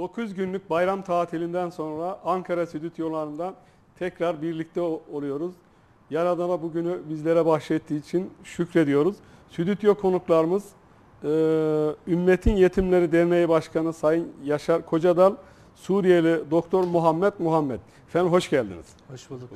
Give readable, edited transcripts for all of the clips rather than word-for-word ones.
9 günlük bayram tatilinden sonra Ankara stüdyolarından tekrar birlikte oluyoruz. Yaradan'a bugünü bizlere bahşettiği için şükrediyoruz. Stüdyo konuklarımız Ümmetin Yetimleri Derneği Başkanı Sayın Yaşar Kocadal, Suriyeli Doktor Muhammed. Efendim hoş geldiniz. Hoş bulduk.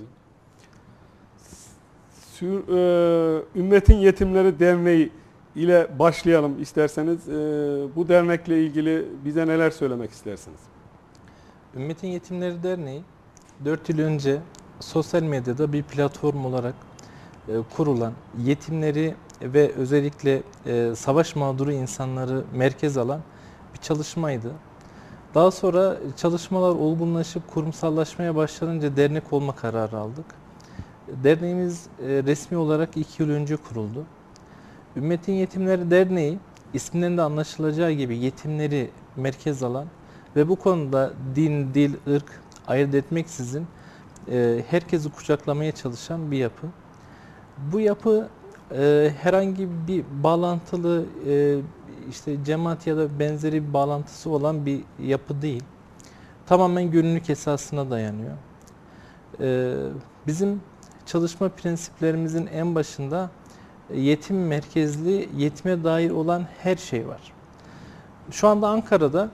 Ümmetin Yetimleri Derneği ile başlayalım isterseniz. Bu dernekle ilgili bize neler söylemek istersiniz? Ümmetin Yetimleri Derneği 4 yıl önce sosyal medyada bir platform olarak kurulan, yetimleri ve özellikle savaş mağduru insanları merkez alan bir çalışmaydı. Daha sonra çalışmalar olgunlaşıp kurumsallaşmaya başlanınca dernek olma kararı aldık. Derneğimiz resmi olarak 2 yıl önce kuruldu. Ümmetin Yetimleri Derneği isminden de anlaşılacağı gibi yetimleri merkez alan ve bu konuda din, dil, ırk ayırt etmeksizin herkesi kucaklamaya çalışan bir yapı. Bu yapı herhangi bir bağlantılı işte cemaat ya da benzeri bir bağlantısı olan bir yapı değil. Tamamen gönüllülük esasına dayanıyor. Bizim çalışma prensiplerimizin en başında yetim merkezli, yetime dair olan her şey var. Şu anda Ankara'da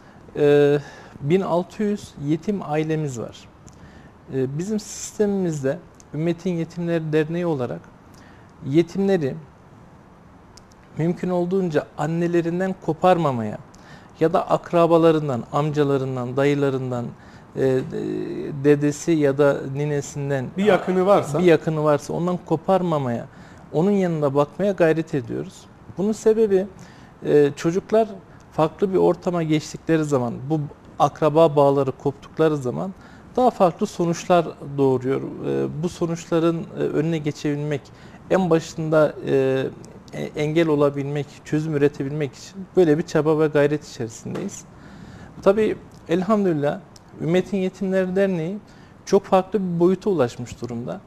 1600 yetim ailemiz var. Bizim sistemimizde Ümmetin Yetimleri Derneği olarak yetimleri mümkün olduğunca annelerinden koparmamaya ya da akrabalarından, amcalarından, dayılarından, dedesi ya da ninesinden bir yakını varsa ondan koparmamaya, onun yanında bakmaya gayret ediyoruz. Bunun sebebi çocuklar farklı bir ortama geçtikleri zaman, bu akraba bağları koptukları zaman daha farklı sonuçlar doğuruyor. Bu sonuçların önüne geçebilmek, en başında engel olabilmek, çözüm üretebilmek için böyle bir çaba ve gayret içerisindeyiz. Tabii elhamdülillah Ümmetin Yetimleri Derneği çok farklı bir boyuta ulaşmış durumda.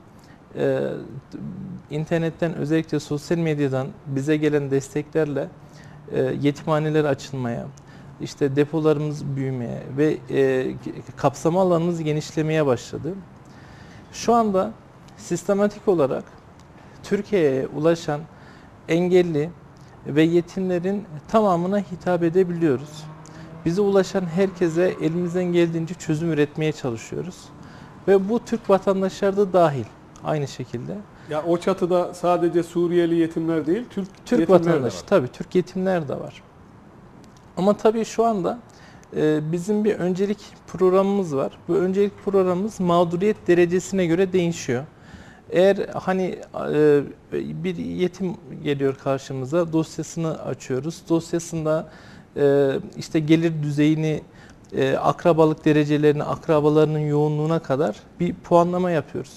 İnternetten, özellikle sosyal medyadan bize gelen desteklerle yetimhaneler açılmaya, işte depolarımız büyümeye ve kapsama alanımız genişlemeye başladı. Şu anda sistematik olarak Türkiye'ye ulaşan engelli ve yetimlerin tamamına hitap edebiliyoruz. Bize ulaşan herkese elimizden geldiğince çözüm üretmeye çalışıyoruz. Ve bu Türk vatandaşları da dahil aynı şekilde. Ya o çatıda sadece Suriyeli yetimler değil, Türk vatandaşı, tabii Türk yetimler de var. Ama tabii şu anda bizim bir öncelik programımız var. Bu öncelik programımız mağduriyet derecesine göre değişiyor. Eğer hani bir yetim geliyor karşımıza, dosyasını açıyoruz. Dosyasında işte gelir düzeyini, akrabalık derecelerini, akrabalarının yoğunluğuna kadar bir puanlama yapıyoruz.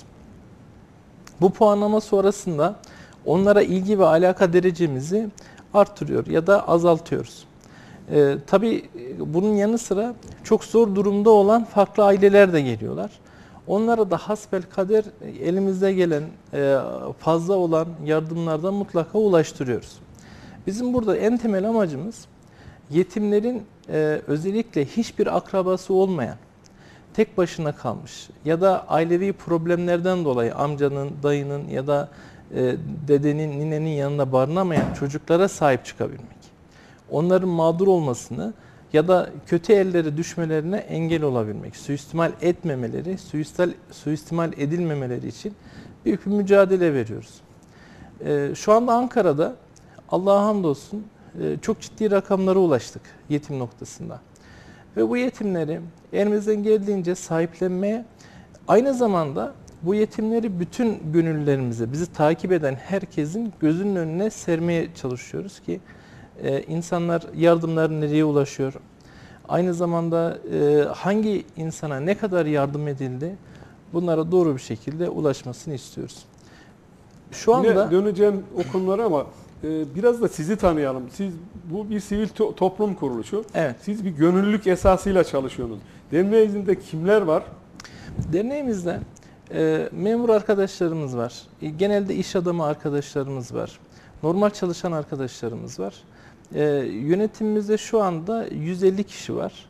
Bu puanlama sonrasında onlara ilgi ve alaka derecemizi artırıyor ya da azaltıyoruz. Tabii bunun yanı sıra çok zor durumda olan farklı aileler de geliyorlar. Onlara da hasbelkader elimizde gelen fazla olan yardımlardan mutlaka ulaştırıyoruz. Bizim burada en temel amacımız yetimlerin özellikle hiçbir akrabası olmayan, tek başına kalmış ya da ailevi problemlerden dolayı amcanın, dayının ya da dedenin, ninenin yanında barınamayan çocuklara sahip çıkabilmek. Onların mağdur olmasını ya da kötü ellere düşmelerine engel olabilmek, suistimal etmemeleri, suistimal edilmemeleri için büyük bir mücadele veriyoruz. Şu anda Ankara'da Allah'a hamdolsun çok ciddi rakamlara ulaştık yetim noktasında. Ve bu yetimleri elimizden geldiğince sahiplenmeye, aynı zamanda bu yetimleri bütün gönüllülerimize, bizi takip eden herkesin gözünün önüne sermeye çalışıyoruz ki insanlar yardımlar nereye ulaşıyor? Aynı zamanda hangi insana ne kadar yardım edildi? Bunlara doğru bir şekilde ulaşmasını istiyoruz. Şu anda yine döneceğim o konulara ama biraz da sizi tanıyalım. Siz bu bir sivil toplum kuruluşu. Evet. Siz bir gönüllülük esasıyla çalışıyorsunuz. Derneğinizde kimler var? Derneğimizde memur arkadaşlarımız var. Genelde iş adamı arkadaşlarımız var. Normal çalışan arkadaşlarımız var. Yönetimimizde şu anda 150 kişi var.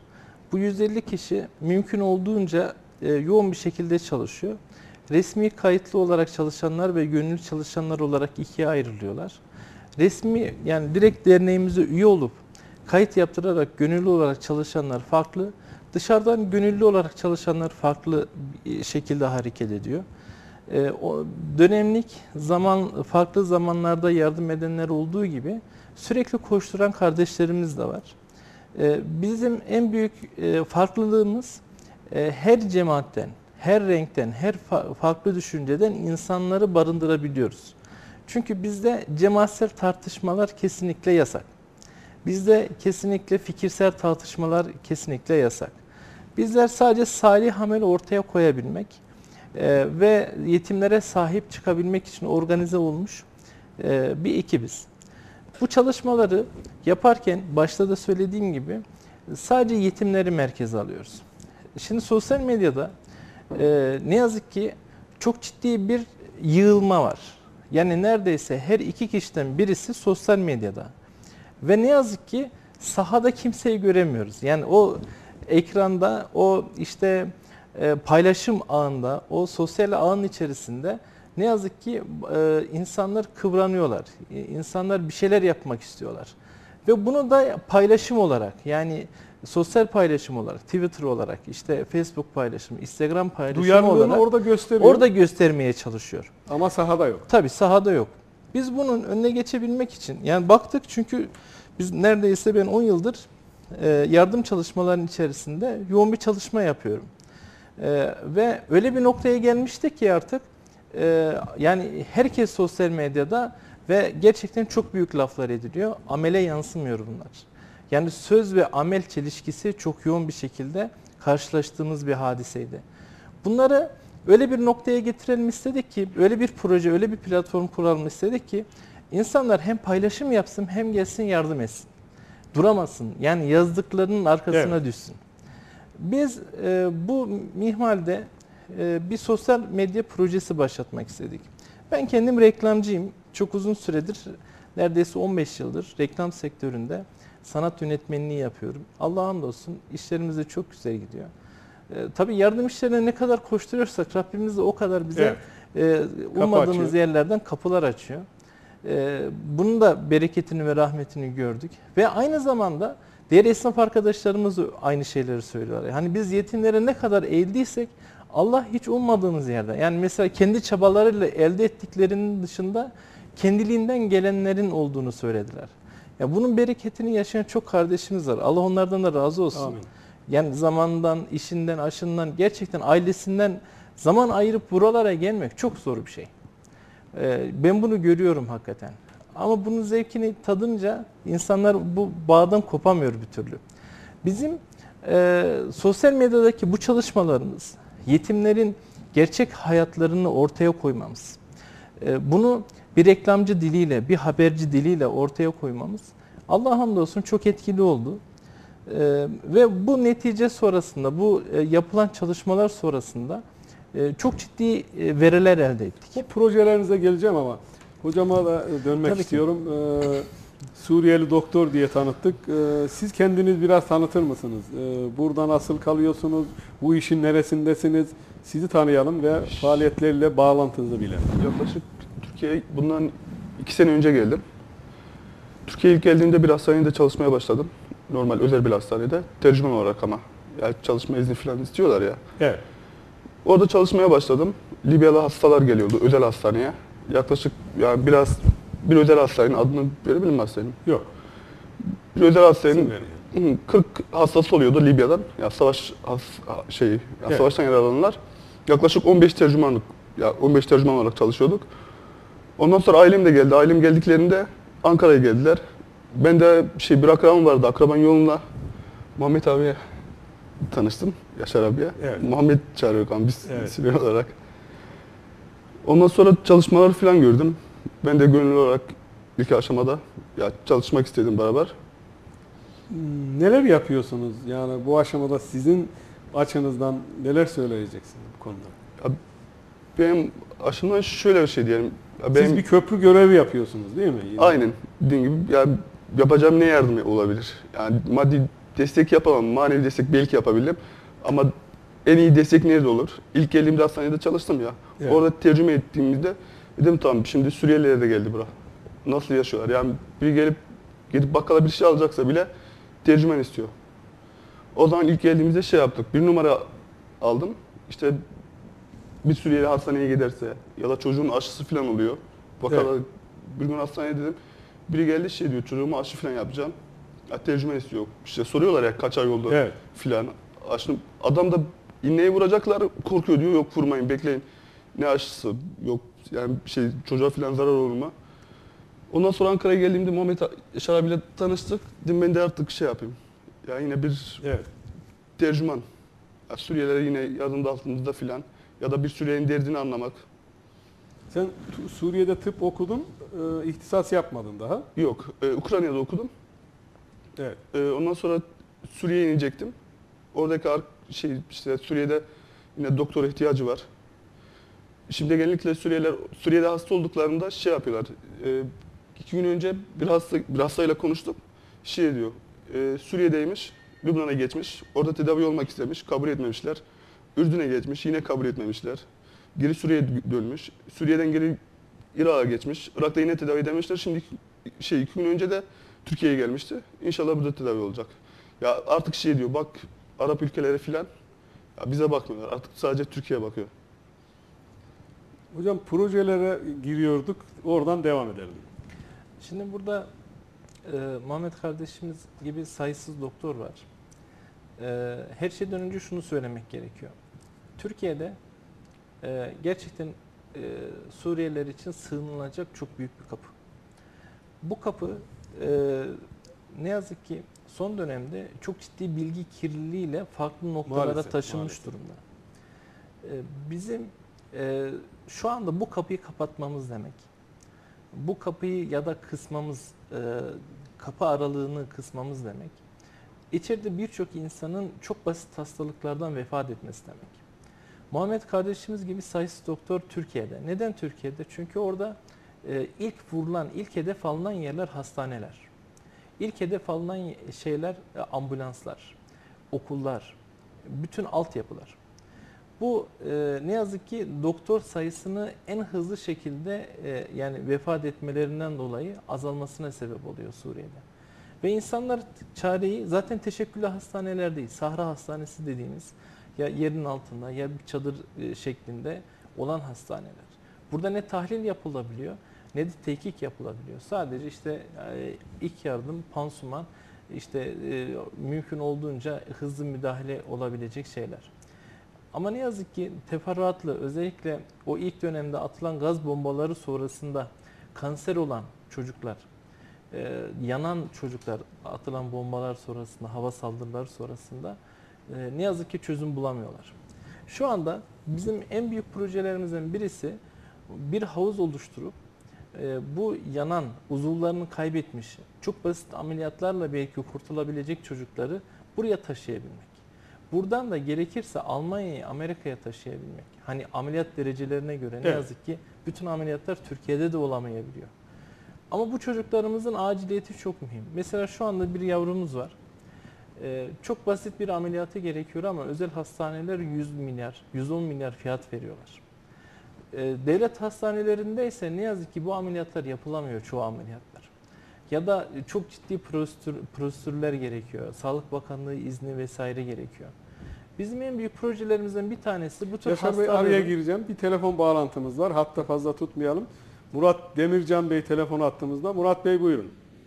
Bu 150 kişi mümkün olduğunca yoğun bir şekilde çalışıyor. Resmi kayıtlı olarak çalışanlar ve gönüllü çalışanlar olarak ikiye ayrılıyorlar. Resmi, yani direkt derneğimize üye olup kayıt yaptırarak gönüllü olarak çalışanlar farklı. Dışarıdan gönüllü olarak çalışanlar farklı şekilde hareket ediyor. O dönemlik farklı zamanlarda yardım edenler olduğu gibi sürekli koşturan kardeşlerimiz de var. Bizim en büyük farklılığımız her cemaatten, her renkten, her farklı düşünceden insanları barındırabiliyoruz. Çünkü bizde cemaatsel tartışmalar kesinlikle yasak. Bizde kesinlikle fikirsel tartışmalar kesinlikle yasak. Bizler sadece salih amel ortaya koyabilmek ve yetimlere sahip çıkabilmek için organize olmuş bir ekibiz. Bu çalışmaları yaparken başta da söylediğim gibi sadece yetimleri merkeze alıyoruz. Şimdi sosyal medyada ne yazık ki çok ciddi bir yığılma var. Yani neredeyse her iki kişiden birisi sosyal medyada. Ve ne yazık ki sahada kimseyi göremiyoruz. Yani o ekranda, o işte paylaşım ağında, o sosyal ağın içerisinde ne yazık ki insanlar kıvranıyorlar. İnsanlar bir şeyler yapmak istiyorlar. Ve bunu da paylaşım olarak, yani sosyal paylaşım olarak, Twitter olarak, işte Facebook paylaşımı, Instagram paylaşımı Duyarlılığını olarak orada gösteriyor. orada göstermeye çalışıyor. Ama sahada yok. Tabii sahada yok. Biz bunun önüne geçebilmek için, yani baktık, çünkü biz neredeyse ben 10 yıldır yardım çalışmalarının içerisinde yoğun bir çalışma yapıyorum. Ve öyle bir noktaya gelmiştik ki artık yani herkes sosyal medyada ve gerçekten çok büyük laflar ediliyor. Amele yansımıyor bunlar. Yani söz ve amel çelişkisi çok yoğun bir şekilde karşılaştığımız bir hadiseydi. Bunları öyle bir noktaya getirelim istedik ki, öyle bir proje, öyle bir platform kuralım istedik ki insanlar hem paylaşım yapsın hem gelsin yardım etsin. Duramasın. Yani yazdıklarının arkasına düşsün. Biz bu mihmalde bir sosyal medya projesi başlatmak istedik. Ben kendim reklamcıyım. Çok uzun süredir, neredeyse 15 yıldır reklam sektöründe sanat yönetmenliği yapıyorum. Allah'a hamdolsun işlerimiz de çok güzel gidiyor. Tabii yardım işlerine ne kadar koşturuyorsak Rabbimiz de o kadar bize ummadığımız yerlerden kapılar açıyor. Bunun da bereketini ve rahmetini gördük. Ve aynı zamanda diğer esnaf arkadaşlarımız aynı şeyleri söylüyorlar. Hani biz yetimlere ne kadar eğildiysek Allah hiç ummadığımız yerde. Yani mesela kendi çabalarıyla elde ettiklerinin dışında kendiliğinden gelenlerin olduğunu söylediler. Ya bunun bereketini yaşayan çok kardeşimiz var. Allah onlardan da razı olsun. Amin. Yani zamandan, işinden, aşından, gerçekten ailesinden zaman ayırıp buralara gelmek çok zor bir şey. Ben bunu görüyorum hakikaten. Ama bunun zevkini tadınca insanlar bu bağdan kopamıyor bir türlü. Bizim sosyal medyadaki bu çalışmalarımız, yetimlerin gerçek hayatlarını ortaya koymamız, bunu bir reklamcı diliyle, bir haberci diliyle ortaya koymamız Allah'a hamdolsun çok etkili oldu. Ve bu netice sonrasında, bu yapılan çalışmalar sonrasında çok ciddi veriler elde ettik. Bu projelerinize geleceğim ama hocama da dönmek Tabii istiyorum. Suriyeli doktor diye tanıttık. Siz kendiniz biraz tanıtır mısınız? Burada nasıl kalıyorsunuz? Bu işin neresindesiniz? Sizi tanıyalım ve faaliyetleriyle bağlantınızı bilelim. Yaklaşık Türkiye'ye bundan 2 sene önce geldim. Türkiye'ye ilk geldiğimde bir hastanede çalışmaya başladım. Normal özel bir hastanede. Tercüman olarak ama. Yani çalışma izni falan istiyorlar ya. Evet. Orada çalışmaya başladım. Libyalı hastalar geliyordu özel hastaneye. Yaklaşık yani bir özel hastanenin adını verebilir miyim hastanenin? Yok. Bir özel hastanenin İsim verin. 40 hastası oluyordu Libya'dan. Ya Evet. savaştan yaralananlar. Yaklaşık 15 tercüman olarak çalışıyorduk. Ondan sonra ailem de geldi. Ailem geldiklerinde Ankara'ya geldiler. Ben de bir akrabam vardı. Akraban yolunda Muhammed abiye tanıştım. Yaşar abiye. Evet. Muhammed çağırıyor kan biz Evet. Süleyman olarak. Ondan sonra çalışmalar falan gördüm. Ben de gönüllü olarak ilk aşamada çalışmak istedim beraber. Neler yapıyorsunuz? Yani bu aşamada sizin açınızdan neler söyleyeceksiniz bu konuda? Benim aşımdan şöyle bir şey diyelim. Siz bir köprü görevi yapıyorsunuz değil mi? Yine. Aynen. Dediğim gibi yapacağım ne yardım olabilir? Yani maddi destek yapamam. Manevi destek belki yapabildim. Ama en iyi destek nerede olur? İlk geldiğimde hastanede çalıştım ya. Evet. Orada tercüme ettiğimizde dedim tamam şimdi Suriyeliler de geldi bura. Nasıl yaşıyorlar? Yani biri gidip bakkala bir şey alacaksa bile tercümen istiyor. O zaman ilk geldiğimizde şey yaptık. Bir numara aldım. İşte bir Suriyeli hastaneye giderse ya da çocuğun aşısı falan oluyor. Bakkala bir gün hastaneye dedim. Biri geldi şey diyor çocuğuma aşı falan yapacağım. Ya tercümen istiyor. İşte soruyorlar ya kaç ay oldu Evet. filan. Aşı, adam da iğneyi vuracaklar korkuyor diyor. Yok vurmayın bekleyin. Ne aşısı yok yani şey çocuğa filan zarar olur mu? Ondan sonra Ankara'ya geldiğimde Muhammed Yaşar abiyle tanıştık. Dedim ben de artık şey yapayım. Ya yine bir Evet. tercüman. Ya Suriyelilere yine yardım altımızda filan. Ya da bir Suriyelinin derdini anlamak. Sen Suriye'de tıp okudun, ihtisas yapmadın daha. Yok. Ukrayna'da okudum. Evet. Ondan sonra Suriye'ye inecektim. Oradaki şey işte Suriye'de yine doktor ihtiyacı var. Şimdi genellikle Suriye'de hasta olduklarında şey yapıyorlar. 2 gün önce bir hastayla konuştuk. Şey diyor. Suriye'deymiş, Lübnan'a geçmiş. Orada tedavi olmak istemiş, kabul etmemişler. Ürdün'e geçmiş, yine kabul etmemişler. Geri Suriye'ye dönmüş. Suriye'den geri Irak'a geçmiş. Irak'ta yine tedavi edememişler. Şimdi 2 gün önce de Türkiye'ye gelmişti. İnşallah burada tedavi olacak. Ya artık şey diyor bak Arap ülkeleri filan ya bize bakmıyorlar. Artık sadece Türkiye'ye bakıyor. Hocam projelere giriyorduk. Oradan devam edelim. Şimdi burada Muhammed kardeşimiz gibi sayısız doktor var. Her şeyden önce şunu söylemek gerekiyor. Türkiye'de gerçekten Suriyeliler için sığınılacak çok büyük bir kapı. Bu kapı ne yazık ki son dönemde çok ciddi bilgi kirliliğiyle farklı noktalara Maalesef, taşınmış maalesef. durumda. Bizim şu anda bu kapıyı kapatmamız demek. Bu kapıyı ya da kısmamız, kapı aralığını kısmamız demek. İçeride birçok insanın çok basit hastalıklardan vefat etmesi demek. Muhammed kardeşimiz gibi sayısız doktor Türkiye'de. Neden Türkiye'de? Çünkü orada ilk vurulan, ilk hedef alınan yerler hastaneler. İlk hedef alınan şeyler ambulanslar, okullar, bütün altyapılar. Bu ne yazık ki doktor sayısını en hızlı şekilde yani vefat etmelerinden dolayı azalmasına sebep oluyor Suriye'de. Ve insanlar çareyi zaten teşekküllü hastaneler değil, Sahra Hastanesi dediğimiz ya yerin altında ya bir çadır şeklinde olan hastaneler. Burada ne tahlil yapılabiliyor ne de tetkik yapılabiliyor. Sadece işte ilk yardım, pansuman, işte mümkün olduğunca hızlı müdahale olabilecek şeyler. Ama ne yazık ki teferruatlı özellikle o ilk dönemde atılan gaz bombaları sonrasında kanser olan çocuklar, yanan çocuklar atılan bombalar sonrasında, hava saldırıları sonrasında ne yazık ki çözüm bulamıyorlar. Şu anda bizim en büyük projelerimizden birisi bir havuz oluşturup bu yanan, uzuvlarını kaybetmiş, çok basit ameliyatlarla belki kurtulabilecek çocukları buraya taşıyabilmek. Buradan da gerekirse Almanya'ya, Amerika'ya taşıyabilmek. Hani ameliyat derecelerine göre ne yazık ki bütün ameliyatlar Türkiye'de de olamayabiliyor. Ama bu çocuklarımızın aciliyeti çok mühim. Mesela şu anda bir yavrumuz var. Çok basit bir ameliyatı gerekiyor ama özel hastaneler 100 milyar, 110 milyar fiyat veriyorlar. Devlet hastanelerinde ise ne yazık ki bu ameliyatlar yapılamıyor çoğu ameliyatlar. Ya da çok ciddi prosedürler gerekiyor. Sağlık Bakanlığı izni vesaire gerekiyor. Bizim en büyük projelerimizden bir tanesi bu tür Yaşar Bey araya gireceğim. Bir telefon bağlantımız var. Hatta fazla tutmayalım. Murat Demircan Bey telefon attığımızda. Murat Bey buyurun.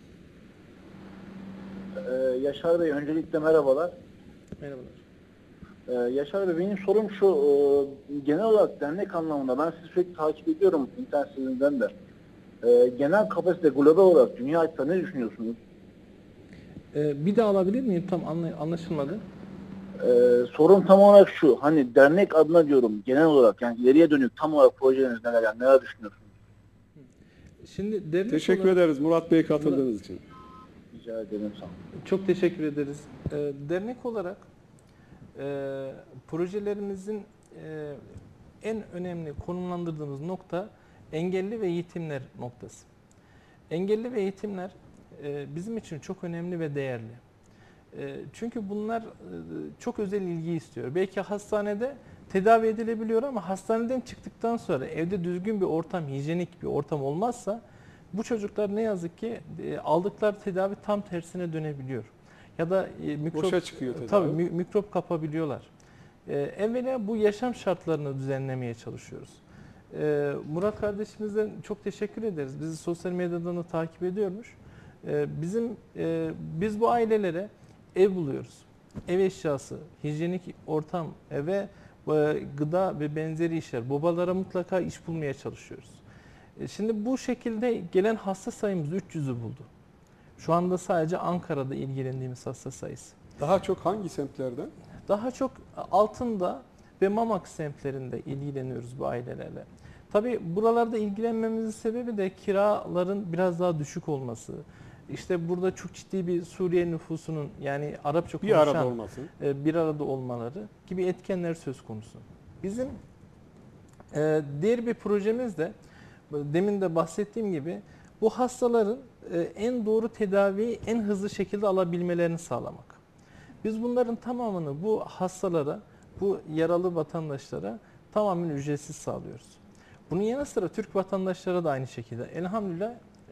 Yaşar Bey öncelikle merhabalar. Merhabalar. Yaşar Bey benim sorum şu, genel olarak dernek anlamında ben sizi sürekli takip ediyorum internet sitelerinden de. Genel kapasite global olarak dünya hakkında ne düşünüyorsunuz? Bir daha alabilir miyim? Tam anlaşılmadı. Sorum tam olarak şu, hani dernek adına diyorum genel olarak yani ileriye dönük tam olarak projeleriniz neler yani neler düşünüyorsunuz? Şimdi dernek Teşekkür ederiz Murat Bey katıldığınız için. Rica ederim sağ olun. Çok teşekkür ederiz. Dernek olarak projelerimizin en önemli konumlandırdığımız nokta engelli ve yetimler noktası. Engelli ve yetimler bizim için çok önemli ve değerli. Çünkü bunlar çok özel ilgi istiyor. Belki hastanede tedavi edilebiliyor ama hastaneden çıktıktan sonra evde düzgün bir ortam, hijyenik bir ortam olmazsa bu çocuklar ne yazık ki aldıkları tedavi tam tersine dönebiliyor. Ya da mikrop, Boşa çıkıyor tedavi. Tabii mikrop kapabiliyorlar. Evvela bu yaşam şartlarını düzenlemeye çalışıyoruz. Murat kardeşimizden çok teşekkür ederiz. Bizi sosyal medyadan da takip ediyormuş. Biz bu ailelere ev buluyoruz. Ev eşyası, hijyenik ortam ve gıda ve benzeri işler. Babalara mutlaka iş bulmaya çalışıyoruz. Şimdi bu şekilde gelen hasta sayımız 300'ü buldu. Şu anda sadece Ankara'da ilgilendiğimiz hasta sayısı. Daha çok hangi semtlerden? Daha çok Altındağ ve Mamak semtlerinde ilgileniyoruz bu ailelerle. Tabii buralarda ilgilenmemizin sebebi de kiraların biraz daha düşük olması. İşte burada çok ciddi bir Suriye nüfusunun, yani Arapça Bir konuşan arada olması. bir arada olmaları gibi etkenler söz konusu. Bizim diğer bir projemiz de demin de bahsettiğim gibi bu hastaların en doğru tedaviyi en hızlı şekilde alabilmelerini sağlamak. Biz bunların tamamını bu hastalara, bu yaralı vatandaşlara tamamen ücretsiz sağlıyoruz. Bunun yanı sıra Türk vatandaşlara da aynı şekilde. Elhamdülillah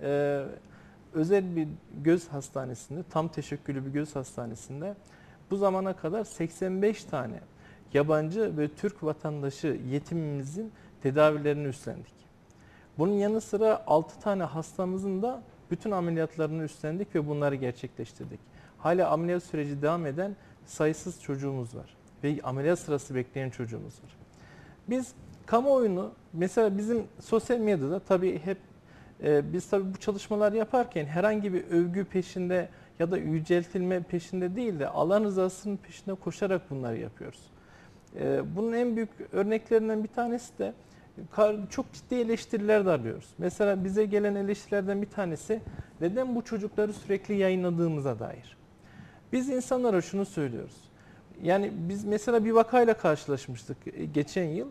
özel bir göz hastanesinde, tam teşekküllü bir göz hastanesinde bu zamana kadar 85 tane yabancı ve Türk vatandaşı yetimimizin tedavilerini üstlendik. Bunun yanı sıra 6 tane hastamızın da bütün ameliyatlarını üstlendik ve bunları gerçekleştirdik. Hala ameliyat süreci devam eden sayısız çocuğumuz var ve ameliyat sırası bekleyen çocuğumuz var. Biz kamuoyunu, mesela bizim sosyal medyada tabii hep biz tabii bu çalışmalar yaparken herhangi bir övgü peşinde ya da yüceltilme peşinde değil de Allah rızasının peşinde koşarak bunları yapıyoruz. Bunun en büyük örneklerinden bir tanesi de çok ciddi eleştiriler de alıyoruz. Mesela bize gelen eleştirilerden bir tanesi neden bu çocukları sürekli yayınladığımıza dair. Biz insanlara şunu söylüyoruz. Yani biz mesela bir vakayla karşılaşmıştık geçen yıl.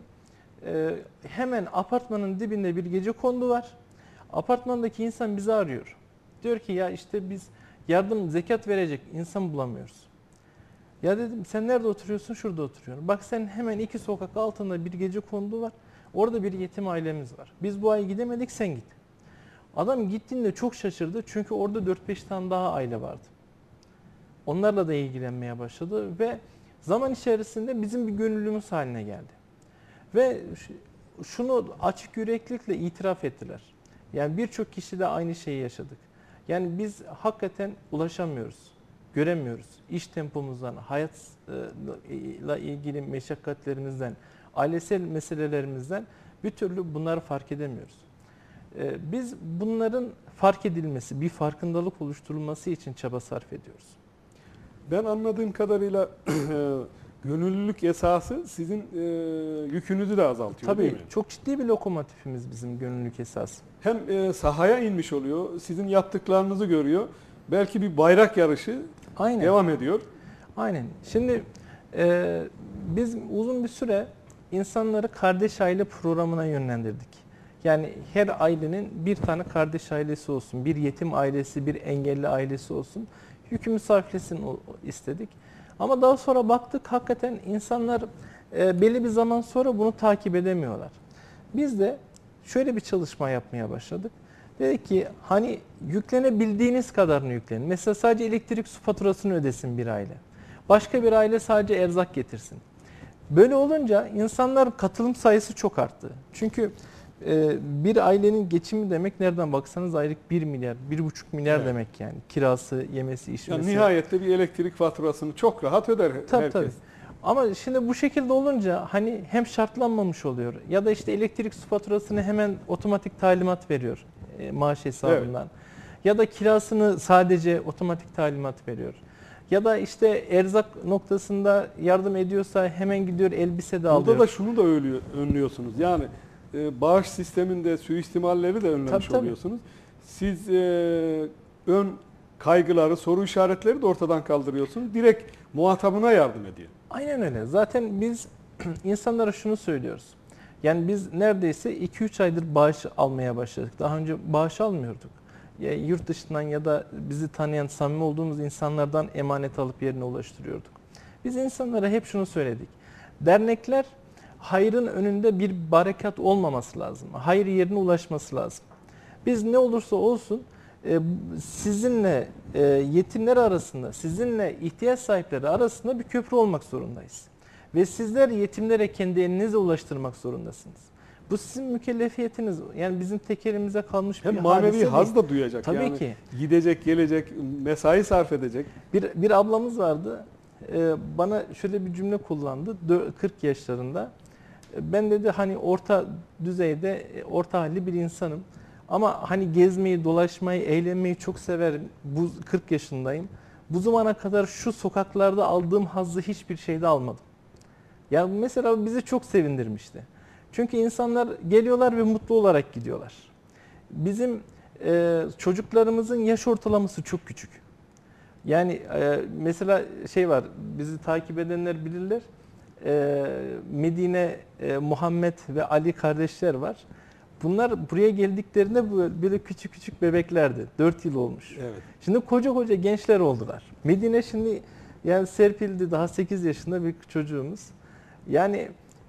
Hemen apartmanın dibinde bir gecekondu var. Apartmandaki insan bizi arıyor. Diyor ki ya işte biz yardım, zekat verecek insan bulamıyoruz. Ya dedim sen nerede oturuyorsun? Şurada oturuyorum. Bak sen hemen 2 sokak altında bir gecekondu var. Orada bir yetim ailemiz var. Biz bu ay gidemedik, sen git. Adam gittiğinde çok şaşırdı çünkü orada 4-5 tane daha aile vardı. Onlarla da ilgilenmeye başladı ve zaman içerisinde bizim bir gönüllümüz haline geldi. Ve şunu açık yüreklilikle itiraf ettiler. Yani birçok kişi de aynı şeyi yaşadık. Yani biz hakikaten ulaşamıyoruz, göremiyoruz. İş tempomuzdan, hayatla ilgili meşakkatlerimizden, ailesel meselelerimizden bir türlü bunları fark edemiyoruz. Biz bunların fark edilmesi, bir farkındalık oluşturulması için çaba sarf ediyoruz. Ben anladığım kadarıyla gönüllülük esası sizin yükünüzü de azaltıyor, değil mi? Tabii çok ciddi bir lokomotifimiz bizim gönüllülük esası. Hem sahaya inmiş oluyor, sizin yaptıklarınızı görüyor. Belki bir bayrak yarışı devam ediyor. Aynen. Şimdi biz uzun bir süre insanları kardeş aile programına yönlendirdik. Yani her ailenin bir tane kardeş ailesi olsun, bir yetim ailesi, bir engelli ailesi olsun. Yükümüz hafiflesin istedik. Ama daha sonra baktık hakikaten insanlar belli bir zaman sonra bunu takip edemiyorlar. Biz de şöyle bir çalışma yapmaya başladık. Dedik ki hani yüklenebildiğiniz kadarını yüklenin. Mesela sadece elektrik su faturasını ödesin bir aile. Başka bir aile sadece erzak getirsin. Böyle olunca insanlar katılım sayısı çok arttı. Çünkü bir ailenin geçimi demek nereden baksanız aylık 1 milyar, 1,5 milyar evet. Demek yani. Kirası, yemesi, içmesi. Yani nihayette bir elektrik faturasını çok rahat öder herkes. Tabii. Ama şimdi bu şekilde olunca hani hem şartlanmamış oluyor ya da işte elektrik su faturasını hemen otomatik talimat veriyor maaş hesabından. Evet. Ya da kirasını sadece otomatik talimat veriyor. Ya da işte erzak noktasında yardım ediyorsa hemen gidiyor elbise de alıyor. Burada da şunu da önlüyorsunuz. Yani bağış sisteminde suistimalleri de önlemiş oluyorsunuz. Siz ön kaygıları, soru işaretleri de ortadan kaldırıyorsunuz. Direkt muhatabına yardım ediyor. Aynen öyle. Zaten biz insanlara şunu söylüyoruz. Yani biz neredeyse 2-3 aydır bağış almaya başladık. Daha önce bağış almıyorduk. yurt dışından ya da bizi tanıyan, samimi olduğumuz insanlardan emanet alıp yerine ulaştırıyorduk. Biz insanlara hep şunu söyledik. Dernekler hayrın önünde bir barikat olmaması lazım. Hayır yerine ulaşması lazım. Biz ne olursa olsun sizinle yetimler arasında, sizinle ihtiyaç sahipleri arasında bir köprü olmak zorundayız. Ve sizler yetimlere kendi elinizle ulaştırmak zorundasınız. Bu sizin mükellefiyetiniz. Yani bizim tek elimize kalmış Hem bir manevi hadise haz değil. da duyacak. Tabii yani ki. Gidecek, gelecek, mesai sarf edecek. Bir ablamız vardı. Bana şöyle bir cümle kullandı. 40 yaşlarında. Ben dedi hani orta düzeyde, orta halli bir insanım. Ama hani gezmeyi, dolaşmayı, eğlenmeyi çok severim. Bu 40 yaşındayım. Bu zamana kadar şu sokaklarda aldığım hazzı hiçbir şeyde almadım. Yani mesela bizi çok sevindirmişti. Çünkü insanlar geliyorlar ve mutlu olarak gidiyorlar. Bizim çocuklarımızın yaş ortalaması çok küçük. Yani mesela şey var, bizi takip edenler bilirler. Medine, Muhammed ve Ali kardeşler var. Bunlar buraya geldiklerinde böyle küçük küçük bebeklerdi. 4 yıl olmuş. Evet. Şimdi koca koca gençler oldular. Medine şimdi yani serpildi, daha 8 yaşında bir çocuğumuz. Yani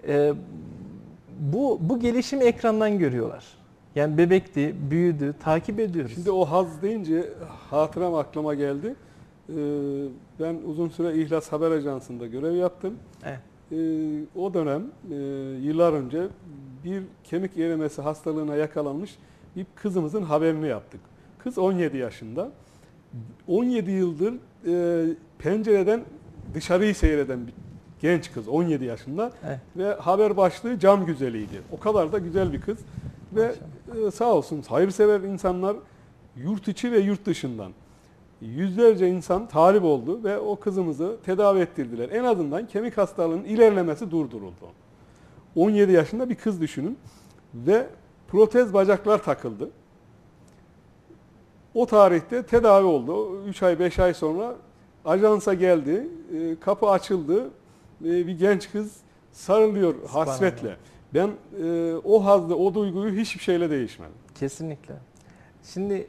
bu gelişimi ekrandan görüyorlar. Yani bebekti, büyüdü, takip ediyoruz. Şimdi o haz deyince hatıram aklıma geldi. Ben uzun süre İhlas Haber Ajansı'nda görev yaptım. Evet. O dönem yıllar önce bir kemik erimesi hastalığına yakalanmış bir kızımızın haberini yaptık. Kız 17 yaşında. 17 yıldır pencereden dışarıyı seyreden bir genç kız, 17 yaşında. Evet. Ve haber başlığı cam güzeliydi. O kadar da güzel bir kız. Ve sağ olsun hayırsever insanlar yurt içi ve yurt dışından yüzlerce insan talip oldu ve o kızımızı tedavi ettirdiler. En azından kemik hastalığının ilerlemesi durduruldu. 17 yaşında bir kız düşünün ve protez bacaklar takıldı. O tarihte tedavi oldu. 3 ay 5 ay sonra ajansa geldi. Kapı açıldı. Bir genç kız sarılıyor hasretle. Ben o hazzı, o duyguyu hiçbir şeyle değişmedim. Kesinlikle. Şimdi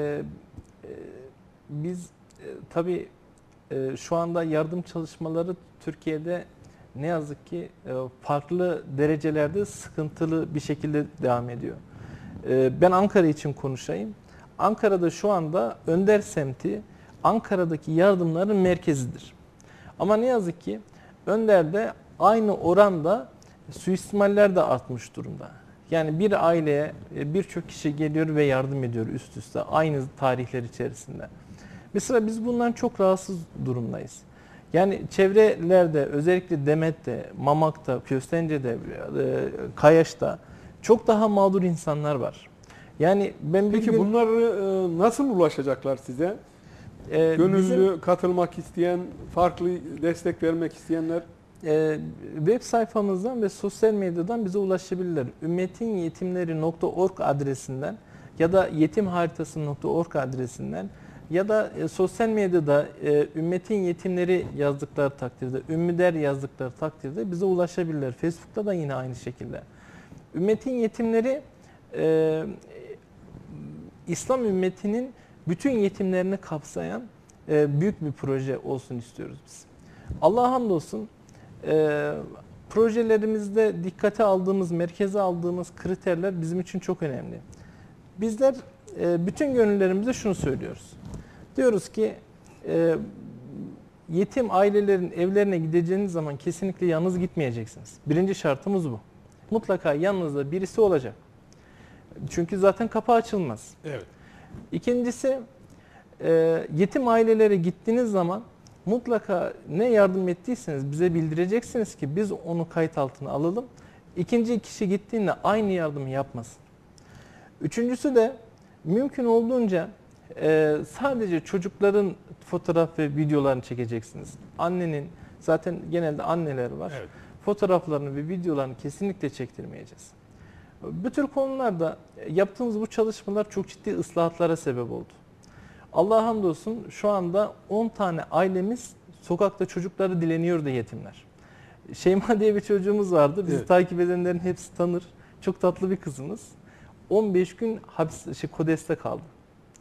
biz tabii şu anda yardım çalışmaları Türkiye'de ne yazık ki farklı derecelerde sıkıntılı bir şekilde devam ediyor. Ben Ankara için konuşayım. Ankara'da şu anda Önder semti Ankara'daki yardımların merkezidir. Ama ne yazık ki Önder'de aynı oranda suistimaller de artmış durumda. Yani bir aileye birçok kişi geliyor ve yardım ediyor üst üste aynı tarihler içerisinde. Mesela biz bundan çok rahatsız durumdayız. Yani çevrelerde özellikle Demet'te, Mamak'ta, Köstence'de, Kayaş'ta çok daha mağdur insanlar var. Yani ben bir Peki gün, bunlar nasıl ulaşacaklar size? Gönüllü katılmak isteyen, farklı destek vermek isteyenler? Web sayfamızdan ve sosyal medyadan bize ulaşabilirler. ümmetinyetimleri.org adresinden ya da yetimharitası.org adresinden ya da sosyal medyada Ümmetin Yetimleri yazdıkları takdirde, Ümmüder yazdıkları takdirde bize ulaşabilirler. Facebook'ta da yine aynı şekilde. Ümmetin Yetimleri İslam ümmetinin bütün yetimlerini kapsayan büyük bir proje olsun istiyoruz biz. Allah'a hamdolsun projelerimizde dikkate aldığımız, merkeze aldığımız kriterler bizim için çok önemli. Bizler bütün gönüllerimizde şunu söylüyoruz. Diyoruz ki yetim ailelerin evlerine gideceğiniz zaman kesinlikle yalnız gitmeyeceksiniz. Birinci şartımız bu. Mutlaka yanınızda birisi olacak. Çünkü zaten kapı açılmaz. Evet. İkincisi yetim ailelere gittiğiniz zaman mutlaka ne yardım ettiyseniz bize bildireceksiniz ki biz onu kayıt altına alalım. İkinci kişi gittiğinde aynı yardımı yapmasın. Üçüncüsü de mümkün olduğunca sadece çocukların fotoğraf ve videolarını çekeceksiniz. Annenin, zaten genelde anneler var. Evet. Fotoğraflarını ve videolarını kesinlikle çektirmeyeceğiz. Bu tür konularda yaptığımız bu çalışmalar çok ciddi ıslahatlara sebep oldu. Allah'a hamdolsun şu anda 10 tane ailemiz sokakta çocukları dileniyordu yetimler. Şeyma diye bir çocuğumuz vardı. Bizi takip edenlerin hepsi tanır. Çok tatlı bir kızımız. 15 gün Kodes'te kaldı.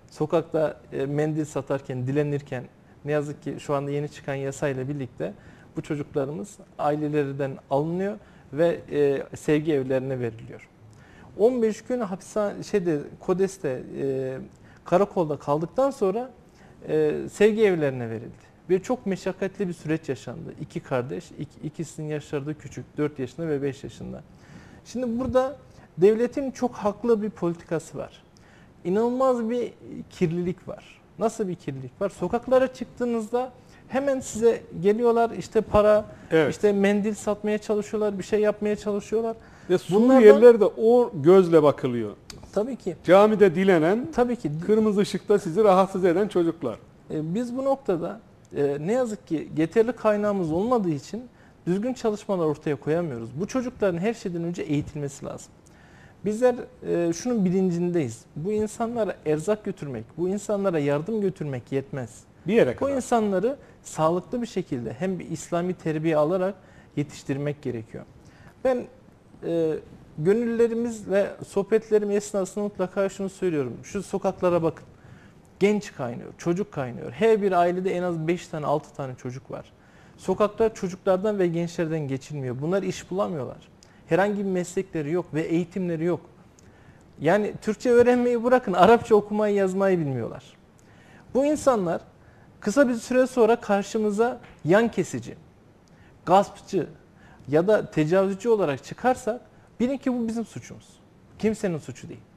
sokakta mendil satarken, dilenirken, ne yazık ki şu anda yeni çıkan yasayla birlikte bu çocuklarımız ailelerinden alınıyor ve sevgi evlerine veriliyor. 15 gün KODES'te, karakolda kaldıktan sonra sevgi evlerine verildi. Ve çok meşakkatli bir süreç yaşandı. İki kardeş, ikisinin yaşları da küçük, 4 yaşında ve 5 yaşında. Şimdi burada devletin çok haklı bir politikası var. İnanılmaz bir kirlilik var. Nasıl bir kirlilik var? Sokaklara çıktığınızda hemen size geliyorlar, işte para, Evet. işte mendil satmaya çalışıyorlar, bir şey yapmaya çalışıyorlar. Ve Suriyeliler de o gözle bakılıyor. Tabii ki. Camide dilenen, Tabii ki. kırmızı ışıkta sizi rahatsız eden çocuklar. Biz bu noktada ne yazık ki yeterli kaynağımız olmadığı için düzgün çalışmalar ortaya koyamıyoruz. Bu çocukların her şeyden önce eğitilmesi lazım. Bizler şunun bilincindeyiz. Bu insanlara erzak götürmek, bu insanlara yardım götürmek yetmez. Bir yere Bu kadar. insanları sağlıklı bir şekilde hem bir İslami terbiye alarak yetiştirmek gerekiyor. Ben gönüllerimiz ve sohbetlerim esnasında mutlaka şunu söylüyorum. Şu sokaklara bakın. Genç kaynıyor, çocuk kaynıyor. Her bir ailede en az 5 tane, 6 tane çocuk var. Sokaklar çocuklardan ve gençlerden geçilmiyor. Bunlar iş bulamıyorlar. Herhangi bir meslekleri yok ve eğitimleri yok. Yani Türkçe öğrenmeyi bırakın, Arapça okumayı, yazmayı bilmiyorlar. Bu insanlar kısa bir süre sonra karşımıza yan kesici, gaspçı ya da tecavüzcü olarak çıkarsak bilin ki bu bizim suçumuz. Kimsenin suçu değil.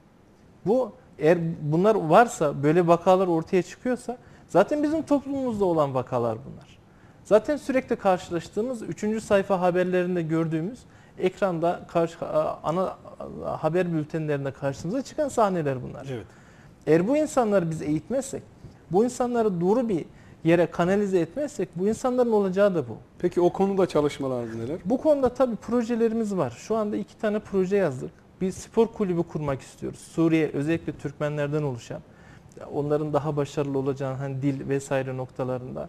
Eğer bunlar varsa, böyle vakalar ortaya çıkıyorsa zaten bizim toplumumuzda olan vakalar bunlar. Zaten sürekli karşılaştığımız 3. sayfa haberlerinde gördüğümüz ekranda ana haber bültenlerinde karşımıza çıkan sahneler bunlar. Evet. Eğer bu insanları biz eğitmezsek, bu insanları doğru bir yere kanalize etmezsek bu insanların olacağı da bu. Peki o konuda çalışmalarınız neler? Bu konuda tabii projelerimiz var. Şu anda 2 tane proje yazdık. Bir spor kulübü kurmak istiyoruz. Suriye, özellikle Türkmenlerden oluşan, onların daha başarılı olacağını hani dil vesaire noktalarında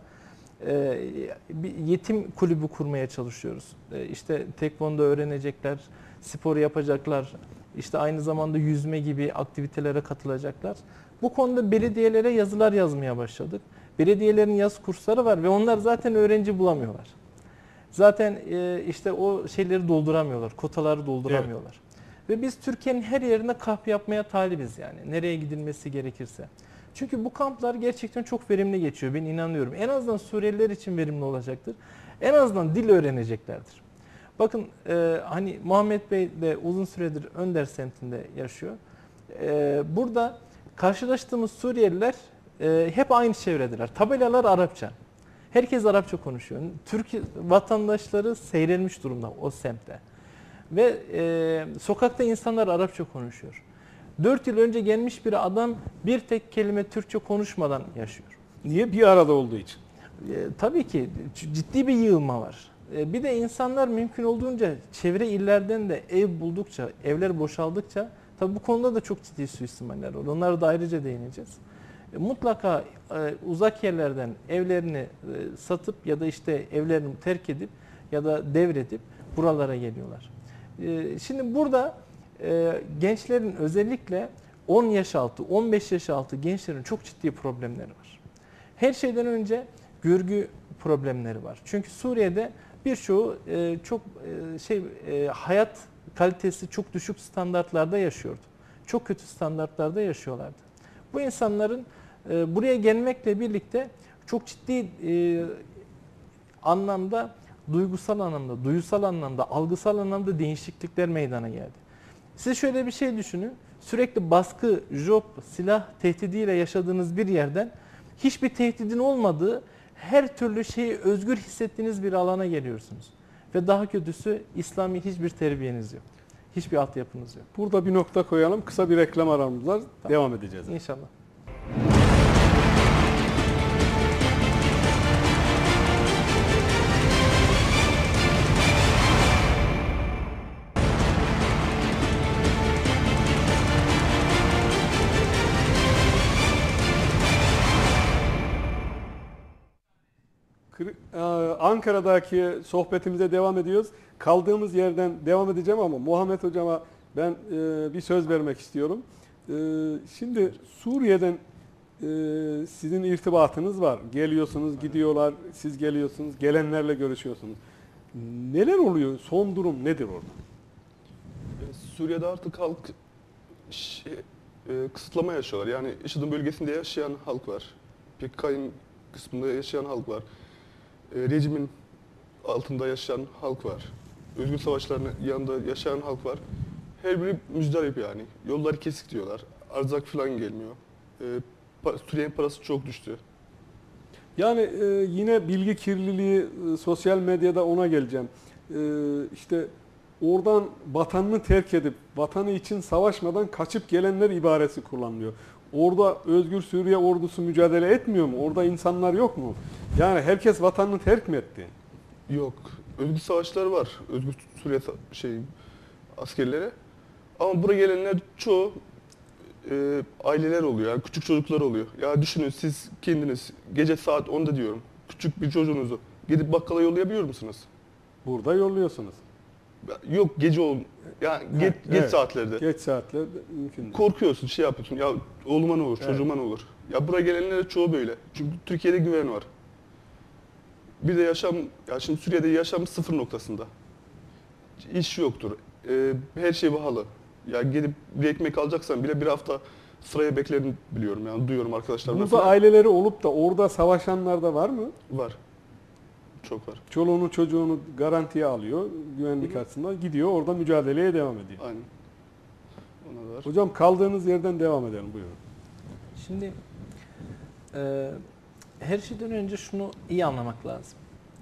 bir yetim kulübü kurmaya çalışıyoruz. İşte tekvondo öğrenecekler, spor yapacaklar, işte aynı zamanda yüzme gibi aktivitelere katılacaklar. Bu konuda belediyelere yazılar yazmaya başladık. Belediyelerin yaz kursları var ve onlar zaten öğrenci bulamıyorlar. Zaten işte o şeyleri dolduramıyorlar, kotaları dolduramıyorlar. Evet. Ve biz Türkiye'nin her yerine kamp yapmaya talibiz yani. Nereye gidilmesi gerekirse. Çünkü bu kamplar gerçekten çok verimli geçiyor. Ben inanıyorum. En azından Suriyeliler için verimli olacaktır. En azından dil öğreneceklerdir. Bakın hani Muhammed Bey de uzun süredir Önder semtinde yaşıyor. Burada karşılaştığımız Suriyeliler hep aynı çevredeler. Tabelalar Arapça. Herkes Arapça konuşuyor. Türk vatandaşları seyrelmiş durumda o semtte. Ve sokakta insanlar Arapça konuşuyor. 4 yıl önce gelmiş bir adam bir tek kelime Türkçe konuşmadan yaşıyor. Niye? Bir arada olduğu için. Tabii ki ciddi bir yığılma var. Bir de insanlar mümkün olduğunca çevre illerden de ev buldukça, evler boşaldıkça, tabii bu konuda da çok ciddi suistimaller var. Onlara da ayrıca değineceğiz. Mutlaka uzak yerlerden evlerini satıp ya da işte evlerini terk edip ya da devredip buralara geliyorlar. Şimdi burada gençlerin özellikle 10 yaş altı, 15 yaş altı gençlerin çok ciddi problemleri var. Her şeyden önce görgü problemleri var. Çünkü Suriye'de birçoğu çok hayat kalitesi çok düşük standartlarda yaşıyordu. Çok kötü standartlarda yaşıyorlardı. Bu insanların buraya gelmekle birlikte çok ciddi anlamda, duygusal anlamda, duyusal anlamda, algısal anlamda değişiklikler meydana geldi. Siz şöyle bir şey düşünün. Sürekli baskı, job, silah tehdidiyle yaşadığınız bir yerden hiçbir tehdidin olmadığı, her türlü şeyi özgür hissettiğiniz bir alana geliyorsunuz. Ve daha kötüsü İslami hiçbir terbiyeniz yok. Hiçbir altyapınız yok. Burada bir nokta koyalım. Kısa bir reklam aramız var. Tamam. Devam edeceğiz. İnşallah. Ankara'daki sohbetimize devam ediyoruz. Kaldığımız yerden devam edeceğim ama Muhammed Hocam'a ben bir söz vermek istiyorum. Şimdi Suriye'den sizin irtibatınız var. Geliyorsunuz, gidiyorlar, siz geliyorsunuz, gelenlerle görüşüyorsunuz. Neler oluyor? Son durum nedir orada? Suriye'de artık halk kısıtlama yaşıyorlar. Yani IŞİD'in bölgesinde yaşayan halk var. PKK'nın kısmında yaşayan halk var. Rejimin altında yaşayan halk var. Özgür savaşların yanında yaşayan halk var. Her biri müzdarip yani. Yolları kesik diyorlar. Erzak falan gelmiyor. Suriye'nin parası çok düştü. Yani yine bilgi kirliliği, sosyal medyada ona geleceğim. İşte oradan vatanını terk edip vatanı için savaşmadan kaçıp gelenler ibaresi kullanılıyor. Orada Özgür Suriye ordusu mücadele etmiyor mu? Orada insanlar yok mu? Yani herkes vatanını terk mi etti? Yok. Özgür savaşları var. Özgür Suriye askerleri. Ama buraya gelenler çoğu aileler oluyor. Yani küçük çocuklar oluyor. Ya düşünün siz kendiniz gece saat 10'da diyorum. Küçük bir çocuğunuzu gidip bakkala yollayabiliyor musunuz? Burada yolluyorsunuz. Yok gece yani geç evet. saatlerde. Geç saatlerde mümkün değil. Korkuyorsun, şey yapıyorsun. Ya oğluma ne olur, Evet. çocuğuma ne olur? Ya buraya gelenlere çoğu böyle. Çünkü Türkiye'de güven var. Bir de şimdi Suriye'de yaşam sıfır noktasında. İş yoktur. Her şey pahalı. Ya gidip bir ekmek alacaksan bile bir hafta sıraya beklerini biliyorum. Yani duyuyorum arkadaşlarımdan. Burada aileleri olup da orada savaşanlar da var mı? Var. Çok var. Çoluğunu çocuğunu garantiye alıyor güvenlik açısından. Gidiyor orada mücadeleye devam ediyor. Aynen. Ona da var. Hocam kaldığınız yerden devam edelim. Buyurun. Şimdi her şeyden önce şunu iyi anlamak lazım.